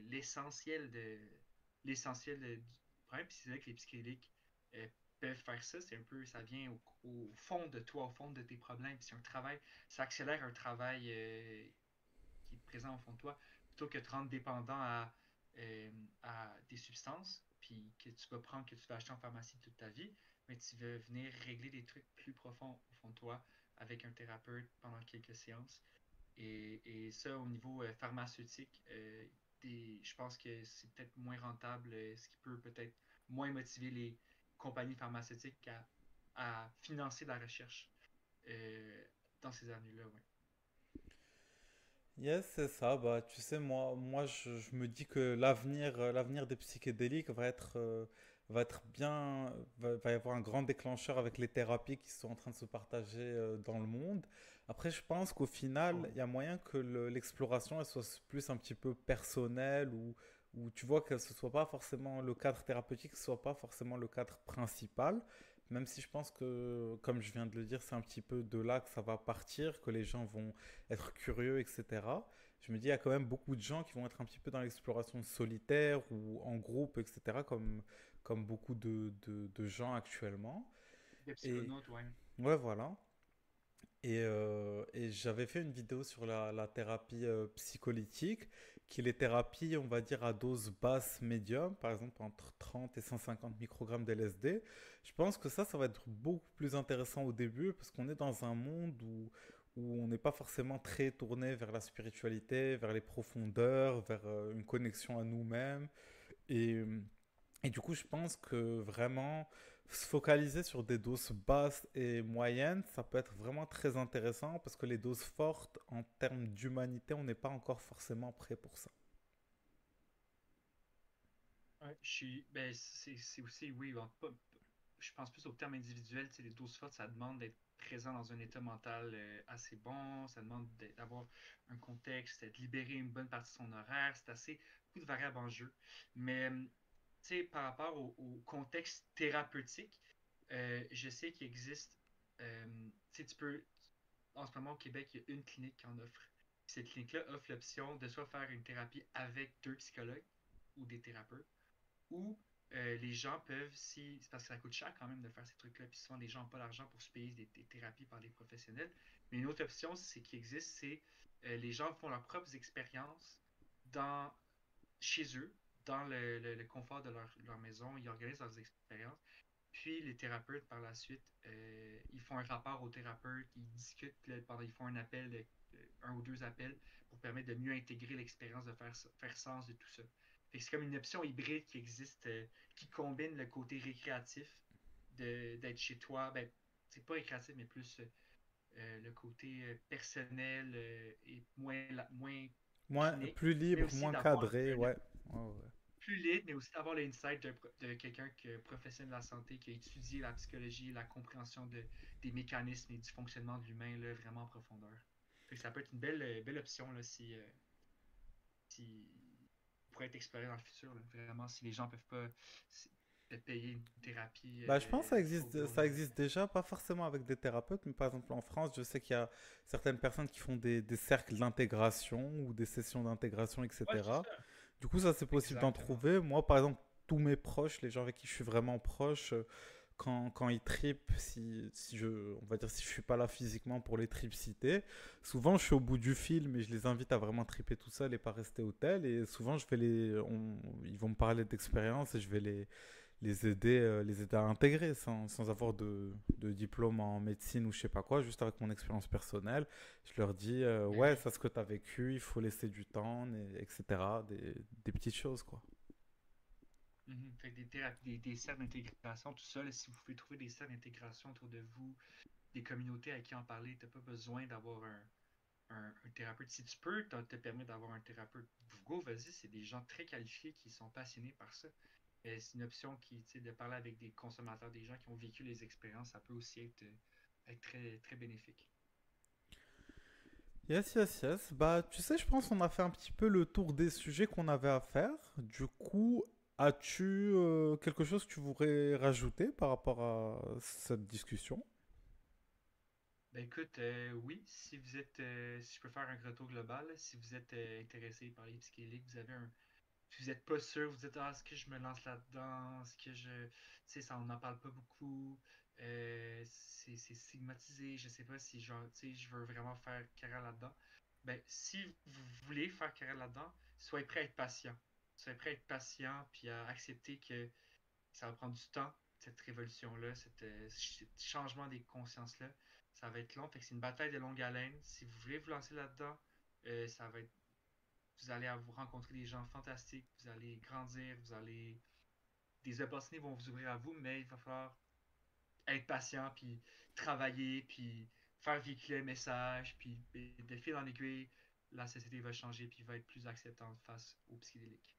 l'essentiel du problème. Puis c'est vrai que les psychédéliques euh, peuvent faire ça, c'est un peu, ça vient au fond de toi, au fond de tes problèmes. Puis c'est un travail, ça accélère un travail qui est présent au fond de toi, plutôt que de te rendre dépendant euh, à des substances, puis que tu vas prendre, que tu vas acheter en pharmacie toute ta vie, mais tu veux venir régler des trucs plus profonds au fond de toi avec un thérapeute pendant quelques séances. Et ça, au niveau pharmaceutique, je pense que c'est peut-être moins rentable, ce qui peut peut-être moins motiver les compagnies pharmaceutiques à financer la recherche euh, dans ces années-là. Ouais. Yes, c'est ça. Bah, tu sais, je me dis que l'avenir des psychédéliques va être bien, va y avoir un grand déclencheur avec les thérapies qui sont en train de se partager dans le monde. Après, je pense qu'au final, Oh, il y a moyen que l'exploration elle soit plus un petit peu personnelle ou tu vois que ce soit pas forcément le cadre thérapeutique, ce soit pas forcément le cadre principal. Même si je pense que, comme je viens de le dire, c'est un petit peu de là que ça va partir, que les gens vont être curieux, etc. Je me dis, il y a quand même beaucoup de gens qui vont être un petit peu dans l'exploration solitaire ou en groupe, etc., comme beaucoup de gens actuellement. des Et psychonautes, ouais. ouais, voilà. Et j'avais fait une vidéo sur la thérapie psycholytique, qui est les thérapies, on va dire, à dose basse médium, par exemple entre 30 et 150 microgrammes d'LSD. Je pense que ça va être beaucoup plus intéressant au début, parce qu'on est dans un monde où on n'est pas forcément très tourné vers la spiritualité, vers les profondeurs, vers une connexion à nous-mêmes. Et, et du coup, je pense que vraiment, se focaliser sur des doses basses et moyennes, ça peut être vraiment très intéressant parce que les doses fortes, en termes d'humanité, on n'est pas encore forcément prêt pour ça. Ouais, ben, c'est aussi, oui, bon, je pense plus au terme individuel, tu sais, les doses fortes, ça demande d'être présent dans un état mental assez bon, ça demande d'avoir un contexte, de libérer une bonne partie de son horaire, c'est assez beaucoup de variables en jeu. Mais, tu sais, par rapport au contexte thérapeutique, je sais qu'il existe, tu sais, en ce moment au Québec, il y a une clinique qui en offre. Cette clinique-là offre l'option de soit faire une thérapie avec deux psychologues ou des thérapeutes, ou les gens peuvent, si, c'est parce que ça coûte cher quand même de faire ces trucs-là, puis souvent les gens n'ont pas l'argent pour se payer des thérapies par des professionnels. Mais une autre option c'est, qui existe, c'est les gens font leurs propres expériences dans, chez eux, dans le confort de leur maison, ils organisent leurs expériences. Puis les thérapeutes, par la suite, ils font un rapport au thérapeute, ils discutent, pendant, ils font un appel, un ou deux appels, pour permettre de mieux intégrer l'expérience, de faire sens de tout ça. C'est comme une option hybride qui existe, qui combine le côté récréatif d'être chez toi. Ben, c'est pas récréatif, mais plus le côté personnel et moins clinique, Plus mais libre, aussi moins d'avoir cadré, ouais. Ouais, ouais. plus libre, mais aussi d'avoir l'insight de quelqu'un qui est professionnel de la santé, qui a étudié la psychologie, la compréhension des mécanismes et du fonctionnement de l'humain là, vraiment en profondeur. Fait que ça peut être une belle option là, si pourrait être exploré dans le futur. Là. Vraiment, si les gens peuvent pas payer une thérapie Bah, je pense que autour ça de. existe déjà, pas forcément avec des thérapeutes, mais par exemple en France, je sais qu'il y a certaines personnes qui font des cercles d'intégration ou des sessions d'intégration, Ouais, c'est etc. ça. Du coup, ça c'est possible d'en Exactement. trouver. Moi, par exemple, tous mes proches, les gens avec qui je suis vraiment proche, quand ils tripent, on va dire si je suis pas là physiquement pour les tripciter, souvent je suis au bout du film et je les invite à vraiment triper tout seul et pas rester au tel. Et souvent, ils vont me parler d'expérience et je vais les aider à intégrer sans avoir de diplôme en médecine ou je sais pas quoi, juste avec mon expérience personnelle. Je leur dis, ouais, Mhm. ça ce que tu as vécu, il faut laisser du temps, etc. Des petites choses, quoi. Mhm. Fait que des thérapies, des cercles d'intégration, tout ça, là, si vous pouvez trouver des cercles d'intégration autour de vous, des communautés à qui en parler, t'as pas besoin d'avoir un thérapeute. Si tu peux te permettre d'avoir un thérapeute, go, vas-y, c'est des gens très qualifiés qui sont passionnés par ça. C'est une option qui, tu sais, de parler avec des consommateurs, des gens qui ont vécu les expériences, ça peut aussi être très, très bénéfique. Yes, yes, yes. Bah, tu sais, je pense qu'on a fait un petit peu le tour des sujets qu'on avait à faire. Du coup, as-tu quelque chose que tu voudrais rajouter par rapport à cette discussion? Ben écoute, oui, si vous êtes, si je peux faire un retour global, là, si vous êtes intéressé par les psychédéliques, vous avez si vous n'êtes pas sûr, vous dites, ah, est-ce que je me lance là-dedans, est-ce que tu sais, ça, on n'en parle pas beaucoup, c'est stigmatisé, je sais pas si, genre, tu sais, je veux vraiment faire carrière là-dedans. Ben, si vous voulez faire carrière là-dedans, soyez prêt à être patient. Soyez prêt à être patient, puis à accepter que ça va prendre du temps, cette révolution-là, ce changement des consciences-là. Ça va être long, fait que c'est une bataille de longue haleine. Si vous voulez vous lancer là-dedans, ça va être vous allez vous rencontrer des gens fantastiques, vous allez grandir, des opportunités vont vous ouvrir à vous, mais il va falloir être patient, puis travailler, puis faire véhiculer le message, puis de fil en aiguille, la société va changer, puis va être plus acceptante face aux psychédéliques.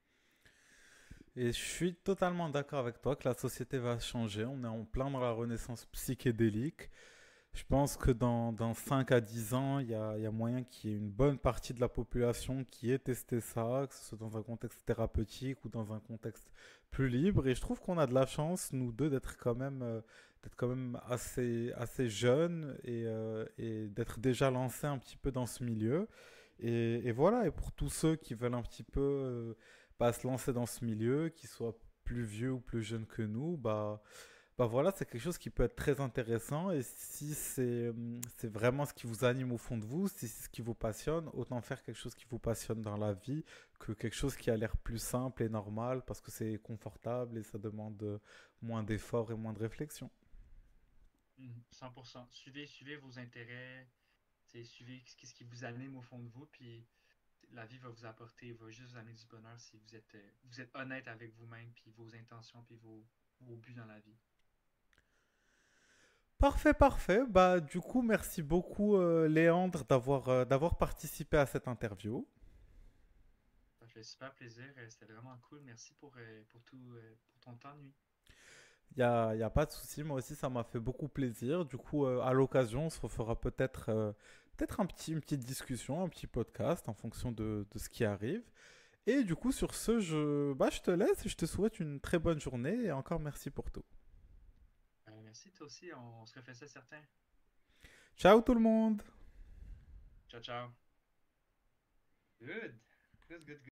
Et je suis totalement d'accord avec toi que la société va changer. On est en plein dans la renaissance psychédélique. Je pense que dans 5 à 10 ans, il y a moyen qu'il y ait une bonne partie de la population qui ait testé ça, que ce soit dans un contexte thérapeutique ou dans un contexte plus libre. Et je trouve qu'on a de la chance, nous deux, d'être quand même assez jeunes et d'être déjà lancés un petit peu dans ce milieu. Et voilà, et pour tous ceux qui veulent un petit peu bah, se lancer dans ce milieu, qu'ils soient plus vieux ou plus jeunes que nous, bah voilà, c'est quelque chose qui peut être très intéressant. Et si c'est vraiment ce qui vous anime au fond de vous, si c'est ce qui vous passionne, autant faire quelque chose qui vous passionne dans la vie que quelque chose qui a l'air plus simple et normal parce que c'est confortable et ça demande moins d'efforts et moins de réflexion. 100%. Suivez vos intérêts, suivez ce qui vous anime au fond de vous, puis la vie va vous apporter, va juste vous amener du bonheur si vous êtes honnête avec vous-même, puis vos intentions, puis vos buts dans la vie. Parfait, parfait. Bah, du coup, merci beaucoup, Léandre, d'avoir participé à cette interview. Ça fait super plaisir. C'était vraiment cool. Merci pour tout, pour ton temps, nuit. Y a pas de souci. Moi aussi, ça m'a fait beaucoup plaisir. Du coup, à l'occasion, on se refera peut-être une petite discussion, un petit podcast en fonction de ce qui arrive. Et du coup, sur ce, je te laisse et je te souhaite une très bonne journée et encore merci pour tout. Merci, toi aussi. On se refait ça certain. Ciao tout le monde! Ciao, ciao. Good. Good, good, good.